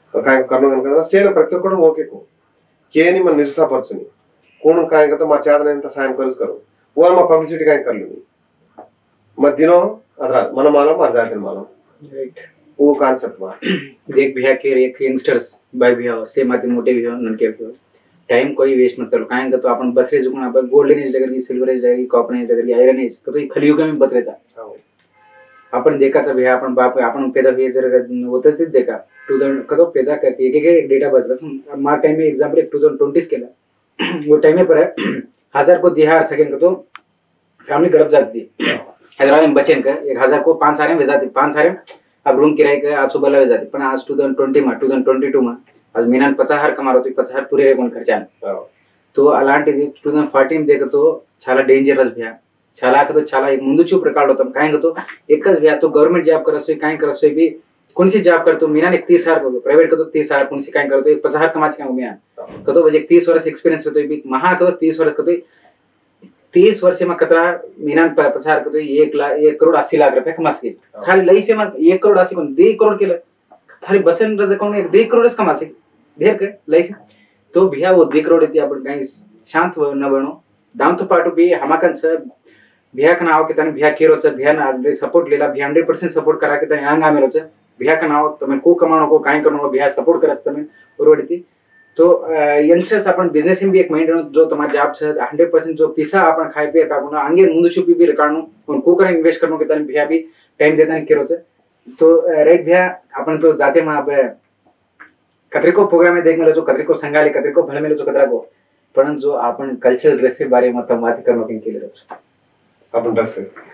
काय करणं कనుక సేన ప్రతి ఒక్కడు ఓకేకు కేని మన నిరుసాపరచుని कोण काय करतो మా చేతనంత సాయం కరుసు కరు वो మా పబ్లిసిటీ काय कर लूनी मैं दिनों अदरा मन मालूम मर जाते मालूम राइट वो कॉन्सेप्ट बा देख भैया के एक यंगस्टर्स बाय भैया से माते मोटे भी हो ननके भी हो टाइम कोई वेस्ट मत करो काहे तो अपन बचरे जुकना अपन गोल्डन एज लगेगी सिल्वर एज लगेगी कॉपर एज लगेगी आयरन एज तो खलियुग में बचरेचा आपण देखाचा भैया आपण बाप आपण पैदा हुए जर होतच ते देखा टू थाउज़ेंड कतो पैदा करके एक एक डेटा बदला मार टाइम में एग्जांपल एक टू थाउज़ेंड ट्वेंटी केला वो टाइम में पर हजार को दिहार सेकंड को तो फैमिली गड़प जाती हैदराबाद में बचेन का एक हजार को पांच सारे भेजाती पांच सारे अब रूम किराए का आज सुबह भेजाती पण आज टू थाउज़ेंड ट्वेंटी में टू थाउज़ेंड ट्वेंटी टू में आज मीनान पचास हजार कमार होती पचास हजार पूरे कोण खर्चा तो అలాంటిది टू थाउज़ेंड फोर्टीन देखतो చాలా డేంజరస్ भैया చాలా का तो చాలా एक ముందు చూపు రికార్డ్ होता काय तो एकच भैया तो गवर्नमेंट जॉब करसोय काय करसोय भी कोणसी जॉब करतो मीनान एक तीस हजार को प्राइवेट का तो तीस हजार कोणसी काय करतो एक पचास हजार कमाच का मीनान कतो बजे तीस वर्ष एक्सपीरियंस रहतो भी महा का तीस वर्ष का तो तीस वर्ष में कतरा मीनान पचास हजार का तो एक लाख एक करोड़ अस्सी लाख रुपए कमा सके खाली लाइफ में एक करोड़ अस्सी कोण दो करोड़ केलं खाली बचन रज कोण एक दो करोड़च कमा सके ढेर के लाइफ तो भैया वो दो करोड़ येते आपण काही शांत न बनो दाम तो पाटू भी हमाकन से भैया का नाव के तने भैया केरो छ भैया ना सपोर्ट लेला भैया हंड्रेड परसेंट सपोर्ट करा के तने आंग आमेलो छ भैया का नाव तमे को कमाणो को काय करनो भैया सपोर्ट करत तमे ओरवडती तो यंगस्टर्स आपण बिझनेस में भी एक माइंड जो तुम्हारा जॉब छ हंड्रेड परसेंट जो पैसा आपण खाय पे का कोना आंगे मुंदु चुपी भी रकाणो कोन को कर इन्वेस्ट करनो के तने भैया भी टाइम देता केरो छ तो राइट भैया आपण तो जाते में अब कतरे को प्रोग्राम में देख मिलो जो कतरे को संगाले कतरे को भल मिलो जो कतरा को पण जो आपण कल्चरल ड्रेस के बारे में तो बात करनो के केले रच आपण ड्रेस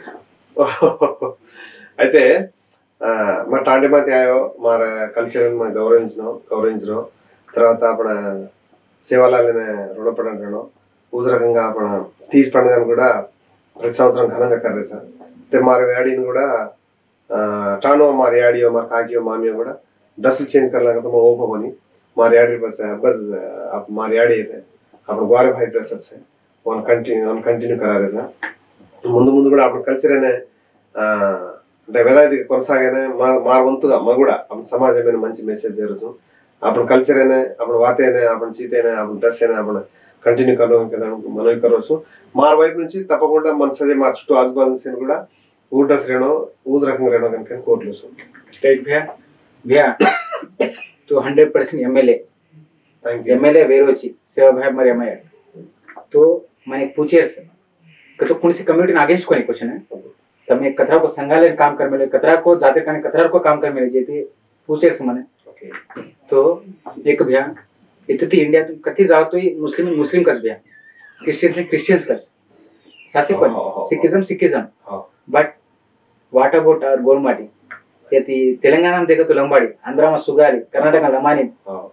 అయితే మా టాండే మధ్య ఆయో మార కల్చరల్ మా గౌరవించను గౌరవించరు తర్వాత అప్పుడు సేవలాలనే రుణపడను ఊజ రకంగా అప్పుడు తీసి పండుగను కూడా ప్రతి సంవత్సరం ఘనంగా కర్రే సార్ అయితే మారి యాడిని కూడా టానో మారి యాడియో మారి కాకియో మామియో కూడా డ్రెస్సులు చేంజ్ करला तो मैं ओपो बनी मारी याडी बस बस आप मारी याडी है अपन ग्वारे भाई ड्रेसेस है वन कंटिन्यू वन कंटिन्यू करा रहे सर ముందు ముందు కూడా అప్పుడు కల్చర్ అనే అంటే వేదాది కొనసాగానే మా మా వంతుగా మా కూడా అప్పుడు సమాజమైన మంచి మెసేజ్ జరుగుతూ అప్పుడు కల్చర్ అనే అప్పుడు వాతేనే అప్పుడు చీతేనే అప్పుడు డ్రెస్ అయినా అప్పుడు కంటిన్యూ కరవం కదా మనవి కరవచ్చు మా వైపు నుంచి తప్పకుండా మన సజే మా చుట్టూ ఆజుబాజు కూడా ఊ డ్రెస్ రేణో ఊజ రకంగా రేణో కనుక కోర్టులు స్ట్రైట్ భయ్యా भैया तो hundred percent MLA thank you MLA वेरोची सेवा भाई मरे मय तो मैंने पूछे से कि तो कौन सी कम्युनिटी आगे कोनी क्वेश्चन है तमे कतरा को संगाले काम कर मिले कतरा को जाते कने कतरा को काम कर मिले जेते पूछे से माने ओके तो एक भैया इतती इंडिया तुम कति जाओ तो मुस्लिम मुस्लिम कस भैया क्रिश्चियन से क्रिश्चियंस कस सासे कोन Sikhism Sikhism but what about our गोलमाटी यति तेलंगाना में देखो तो लंबाड़ी आंध्र में सुगाली कर्नाटक में लमानी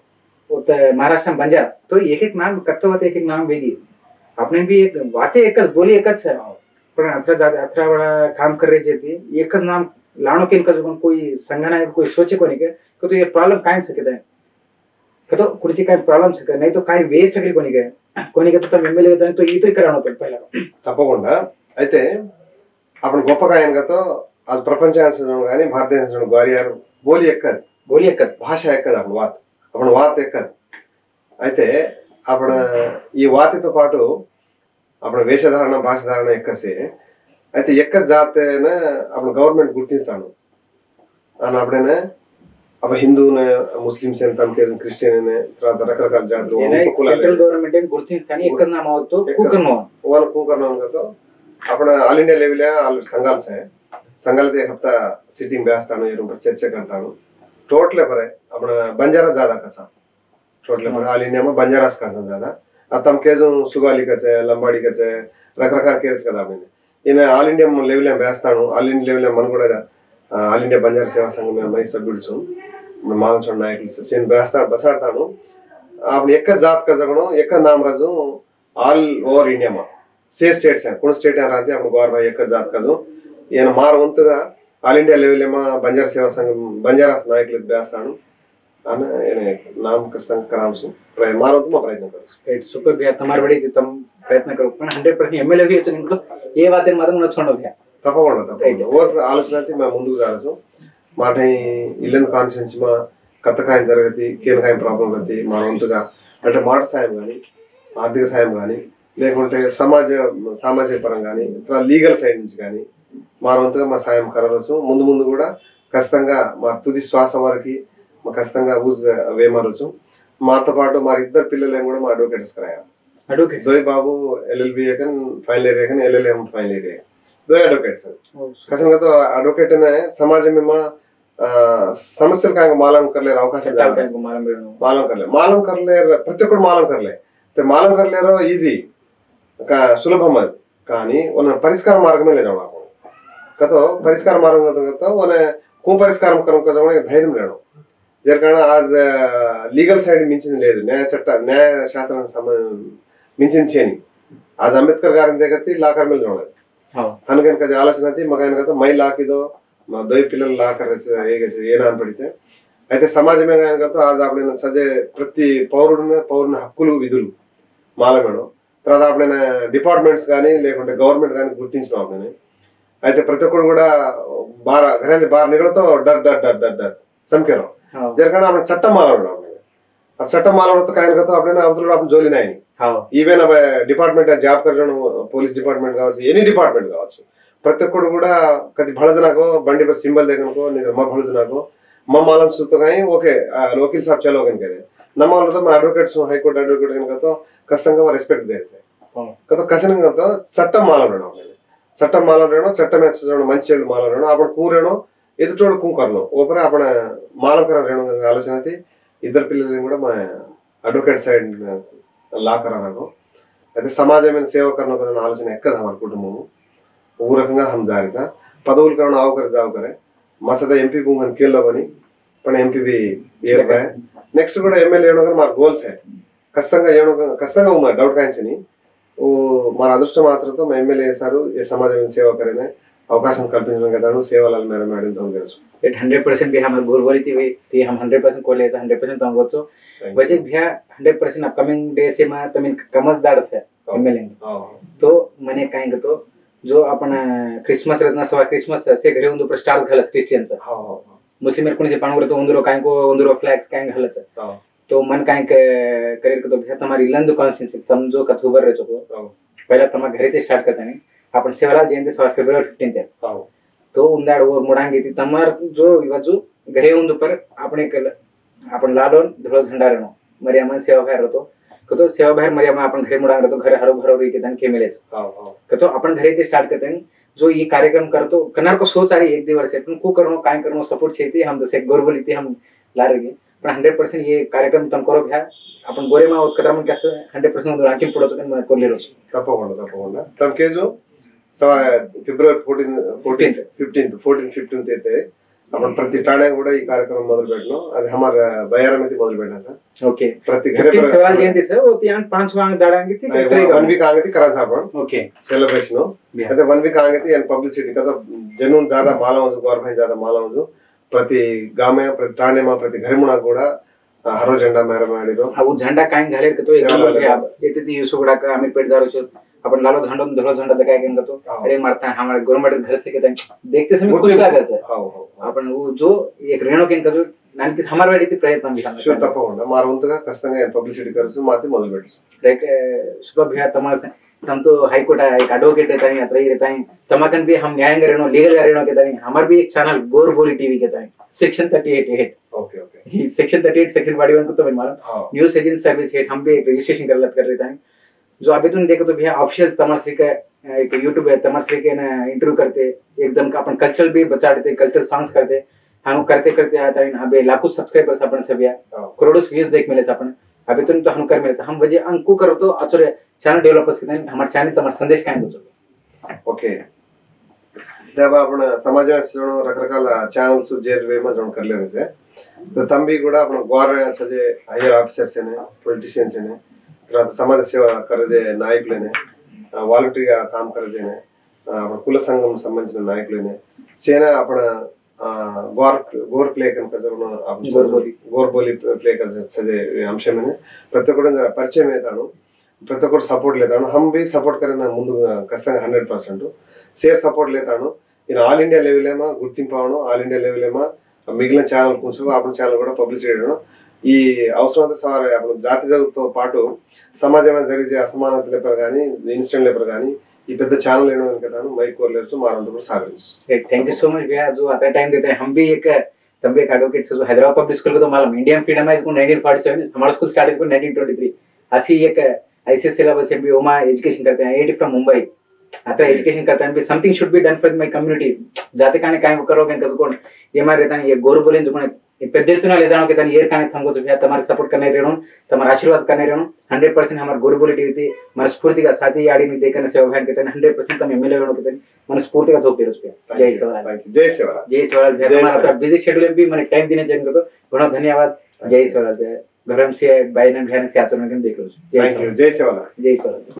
उत महाराष्ट्र में बंजारा तो एक एक नाम कत्तो बात एक एक नाम बेगी अपने भी एक बातें एकच बोली एकच है पण अठरा जात अठरा बड़ा काम कर रहे जेती एकच नाम लाणो के इनका जो कोई संगना है कोई सोचे कोनी के तो ये प्रॉब्लम काय सकता है कतो कुणसी काय प्रॉब्लम सके नहीं तो काय वे सगळी कोनी के कोनी के तो एमएलए होता तो इतरी कराणो तो पहिला తప్పకుండా అయితే అప్పుడు గొప్పగా ఆయనతో అది ప్రపంచాన్ని కానీ భారతదేశం గ్వాలియర్ బోలి ఎక్కదు బోలి ఎక్కదు భాష ఎక్కదు అప్పుడు వాత అప్పుడు వాత ఎక్కదు అయితే అప్పుడు ఈ వాతితో పాటు అప్పుడు వేషధారణ భాషధారణ ఎక్కసే అయితే ఎక్క జాతేనే అప్పుడు గవర్నమెంట్ గుర్తిస్తాను అని అప్పుడేనే अब हिंदू ने मुस्लिम से तम के क्रिश्चियन ने तरह రకరకాల జాతులు సెంట్రల్ గవర్నమెంట్ ఏం గుర్తిస్తాని ఎక్క నామ అవుతో కుకర్నో వాళ్ళు కుకర్నో కదా అప్పుడు ఆల్ ఇండియా లెవెల్ ఆల్ సంఘాలు సే संगल एक हफ्ता सिटिंग बैठता हूँ ये चर्चा करता हूँ टोटल पर अपना बंजारा ज्यादा कसा टोटल पर ऑल इंडिया में बंजारा कसा ज्यादा अब तम के जो सुगाली कचे लंबाड़ी कचे रकरकार केस कदा मैंने इन्हें ऑल इंडिया लेवल में बैठता हूँ ऑल इंडिया लेवल में मन కూడా ऑल इंडिया बंजारा सेवा संघ में मैं सभ्युడు छु मैं मालूम छोड़ नायक से सेन बैठता बसाड़ता हूँ आपने एक जात का जगनो एक नाम रजू ऑल ओवर इंडिया में से स्टेट्स हैं कौन स्टेट है रहते अपने गौर भाई एक जात का जो ఈయన మారు వంతుగా ఆల్ ఇండియా లెవెల్ ఏమో బంజారా సేవా సంఘం బంజారాస్ నాయకులు వేస్తాను అని नामकरण करावसु मारो तो प्रयत्न करो राइट सुपर भैया तुम्हारे बड़ी तम प्रयत्न करो पण हंड्रेड परसेंट एमएलए भी వచ్చి నింకు ఏ వాతే మాత్రం నచ్చుండో భయ్యా తప్పకుండా తప్పకుండా ఓ ఆలోచనతి మేము ముందుకు సాగచ్చు మాట ఇల్లన్ కాన్ఫరెన్స్ మా కథకాయం జరగతి కీలకాయం ప్రాబ్లం రతి మన వంతుగా అంటే మాట సాయం కానీ ఆర్థిక సాయం కానీ లేకుంటే సమాజ సామాజిక పరం కానీ ఇతర లీగల్ సైడ్ నుంచి కానీ మా వంతుగా మా సాయం కలవచ్చు ముందు ముందు కూడా ఖచ్చితంగా మా తుది శ్వాస వరకు మా ఖచ్చితంగా ఊజ్ వేమరచ్చు మాతో పాటు మా ఇద్దరు పిల్లలేం కూడా మా అడ్వకేట్స్ कराया एडवोकेट दोई बाबू एलएलबी एकन फाइनल इयर एकन एलएलएम फाइनल इयर दो एडवोकेट्स कसन का तो एडवोकेट ने समाज में मा समस्या का मालूम कर ले అవకాశం मालूम कर ले मालूम कर ले ప్రతి ఒక్కరు मालूम कर ले तो मालूम कर ले रो ఈజీ का సులభం అది కానీ ఉన్న పరిష్కార మార్గమే లేదు నాకు కతో పరిష్కార మార్గం కతో ఓనే కో పరిష్కారం కరం కదో ధైర్యం లేడు జర్ కారణ आज लीगल साइड మించింది లేదు న్యాయ చట్ట న్యాయ శాస్త్రం మించింది చేయని आज అంబేద్కర్ గారిని దగ్గరికి లా కర్ మిల్ జోడ అనగన్ का ఆలోచన थी మగన్ का तो మై లా కిదో మా దోయి పిల్లలు లా కర్ ఏనా అని పడితే అయితే సమాజమే గాని का तो आज આપણે సజే ప్రతి పౌరుడిన పౌరుని హక్కులు విధులు మాలమేడో తర్వాత આપણે డిపార్ట్మెంట్స్ గాని లేకుంటే గవర్నమెంట్ గాని గుర్తించడం આપણે అయితే ప్రతి ఒక్కరు కూడా బార घराने बाहर निकलो तो डर डर डर डर डर समके रहो जरकाना आपने चट्टा माला उड़ा आपने अब चट्टा माला उड़ा तो कायन का तो आपने ना अवतरण आपने जोली नहीं हाँ इवन अब डिपार्टमेंट है जॉब कर रहे हो पुलिस डिपार्टमेंट का वाची एनी डिपार्टमेंट का वाची प्रत्येक कोड गुड़ा कति भड़ जना को बंडी पर सिंबल देखने को नहीं मग भड़ जना को मग मालूम सुतो कहीं ओके वकील साहब चलो कहीं करे न मालूम तो मैं एडवोकेट सो हाई कोर्ट एडवोकेट कहीं का तो कस्तंगा वो रिस्पेक्ट दे से का तो कसन का तो चट्टा माला उड़ा आपने चट्टा माला उड़ा चट्टा में अच्छा जो मंच चल माला उड़ा आपन कूरेनो ఎదుటోడు కుంకర్ను ఓపర आपण మాలకర రేణు ఆలోచన थी ఇద్దరు పిల్లల్ని కూడా మా అడ్వకేట్ సైడ్ లా करानाको అయితే సమాజమైన సేవ करने को ఆలోచన ఎక్కద మన కుటుంబము ఓ రకంగా हम जा रहे था పదవులు కరణ ఆవు కర జావ్ కరే మసద ఎంపీ గుంగన్ కేల్లో బని पण ఎంపీ भी ఇయర్ బై నెక్స్ట్ కూడా ఎమ్మెల్యే ఏనో మా గోల్స్ है ఖచ్చితంగా ఏనో ఖచ్చితంగా మా డౌట్ కాయించని ఓ మన అదృష్టం మాత్రంతో మా ఎమ్మెల్యే చేశారు ఈ సమాజమైన సేవ కరేనే అవకాశం కల్పించడం కదాను సేవలాల మేర మేడం తొంగచ్చు एट हंड्रेड परसेंट भी हम गोल बोली थी थी हम हंड्रेड परसेंट को लेते हंड्रेड परसेंट तंग होचो वजह भैया हंड्रेड परसेंट अपकमिंग डे से मा तमिन कमसदार से एमएलए तो मने कांग तो जो आपण क्रिसमस रचना सवा क्रिसमस से घरे उंदो पर स्टार्स घालस क्रिश्चियन से हां हां मुस्लिम कोणी से पाणवर तो उंदरो कांग को उंदरो फ्लैग्स कांग घालस तो मन कांग करेर को तो भैया तुम्हारी लंदो कॉन्स्टिट्यूंसी समझो कथुबर रचो पहला तमा घरे ते स्टार्ट करता नहीं आपण सेवला जयंती सवा फेब्रुवारी फिफ्टीन है तो उंदाड और मुडांगी थी तमार जो बाजू घरे उंदु पर आपने कल आपण लाडोन धुळो झंडा रेनो मरिया मन सेवा बाहेर होतो कतो सेवा बाहेर मरिया मन आपण घरे मुडांग तो घर हरो भरो रीके तन केमेलेच हां हां कतो आपण घरे ते स्टार्ट करते जो ये कार्यक्रम करतो कनार को सोच आ रही एक दिवस से को करनो काय करनो सपोर्ट छेती हम जैसे गोरबली थी हम ला रही पण हंड्रेड परसेंट ये कार्यक्रम तम करो भ्या आपण गोरे मा कदरम कैसे हंड्रेड परसेंट उंदो आंकिम पडतो कन मैं कोल्लेरो तपकोंड तपकोंड तम के जो सवार February fourteen fourteen fifteen fourteen fifteen అయితే अपन प्रति ठाणे కూడా ఈ కార్యక్రమం మొదలు పెట్టను అది हमारा बयारा में మొదలు పెట్టా సార్ ఓకే ప్రతి घरे पर सवाल जयंती से वो त्यान पांच वांग दाडांगी थी वन वीक आगे थी करा साहब ओके सेलिब्रेशन అయితే वन वीक आगे थी एंड पब्लिसिटी का तो जनून ज्यादा माला हो गौर भाई ज्यादा माला हो प्रति गांव में प्रति ठाणे में प्रति घरे मुना ಕೂಡ हरो झंडा मेरा ಮಾಡಿರೋ ಅವು झंडा काई घाले के तो येते ती यूसु गुडा का अमीर पेट जारो छो अपन लालो झंडा धरो झंडा दिखाए के तो अरे मारता है हमारे गवर्नमेंट घर से कहते देखते समय खुश लगा है हां हां अपन वो जो एक रेणो के जो नानकी हमार वेडी प्रयत्न भी हम शुरू तपकोंड मार उंतगा कष्टंगा पब्लिसिटी करसु माती ಮೊದಲು ಬೆಟ್ಟಿಸು राइट शुभ भैया तमार से हम तो हाई कोर्ट एक एडवोकेट है ताई अतरे रहता है तमकन भी हम न्याय करेनो लीगल करेनो के ताई हमार भी एक चैनल गोर बोली टीवी के ताई section thirty eight head okay okay section thirty eight section body one को तो मालूम न्यूज़ एजेंट सर्विस हेड हम भी रजिस्ट्रेशन कर लत कर रहे हैं जो अभी तुम देखो तो भैया ऑफिशियल तमर श्री का एक यूट्यूब है तमर श्री के ना इंटरव्यू करते एकदम का अपन कल्चरल भी बचा देते कल्चरल सॉन्ग्स करते हम करते करते आता है अबे लाखों सब्सक्राइबर्स अपन सब या करोड़ों व्यूज देख मिले अपन अभी तुम तो हम कर मिले हम वजह अंकु करो तो अचरे चैनल डेवलपर्स के हमारे चैनल तमर संदेश काय दो ओके जब अपन समाज में जोनो रकरकाल चैनल्स जेर वे में जोन कर लेने से तो तम भी गुड़ा अपन गवर्नमेंट सजे हायर ऑफिसर्स ने पॉलिटिशियंस ने तरह समाज सेवा करे नायकुलेने वालंटरीगा काम करे अपन कुल संघम संबंधिंచిన నాయకులేనే సేన अपन गोर गोर प्ले कनक जोनो अपन गोरबोली गोरबोली प्ले कर सजे अंशमेने प्रति ఒక్కడు పరిచయం అవుతాను ప్రతి ఒక్కడు సపోర్ట్ లేతాను हम भी सपोर्ट करना ముందు ఖచ్చితంగా हंड्रेड परसेंट షేర్ సపోర్ట్ లేతాను ఇన్ ఆల్ ఇండియా లెవెల్ ఏమా గుర్తింపు అవను ఆల్ ఇండియా లెవెల్ ఏమా మిగిలిన ఛానల్ కోసం అప్పుడు ఛానల్ కూడా పబ్లిష్ చేయడం ఈ అవసరమైతే సార్ అప్పుడు జాతి జగత్తో పాటు సమాజంలో జరిగే అసమానత లేపర్ కానీ ఇన్స్టెంట్ లేపర్ కానీ ఈ పెద్ద ఛानल लेने के कारण मैं कोरिलेर मारंत पर सागरिस थैंक यू सो मच भैया जो आता टाइम देते हैं हम भी एक तब एक एडवोकेट से जो हैदराबाद पब्लिक स्कूल को तो मालूम इंडियन फ्रीडम है इसको नाइनटीन फोर्टी सेवन हमारा स्कूल स्टार्ट को नाइनटीन ट्वेंटी थ्री ऐसी एक ऐसे सिलेबस में भी ओमा एजुकेशन करते हैं एटी फ्रॉम मुंबई आता एजुकेशन करते हैं something should be done for my community जाते काने काय करोगे कदकोन ये मार रहता है ये गोरु बोले जो పెద్ద ఎత్తున లేజానో కి తన ఏర్ కానే తమకు జుఫియా తమరికి సపోర్ట్ करने रहणो तमर आशीर्वाद करने रहणो हंड्रेड परसेंट हमार गोरबोली टीवी थी मन स्फूर्ति का साथी आड़ी में देखने सेवा अभियान के तने हंड्रेड परसेंट तम एमएलए रहणो के तने मन स्फूर्ति का धोक देरो पे जय सेवालाल थैंक यू जय सेवालाल जय सेवालाल भैया हमारा अपना बिजी शेड्यूल में भी मन टाइम देने जन को घणो धन्यवाद जय सेवालाल भैया घरम से बाय ने भैया से आतोन के देख लो थैंक यू जय सेवालाल जय सेवालाल।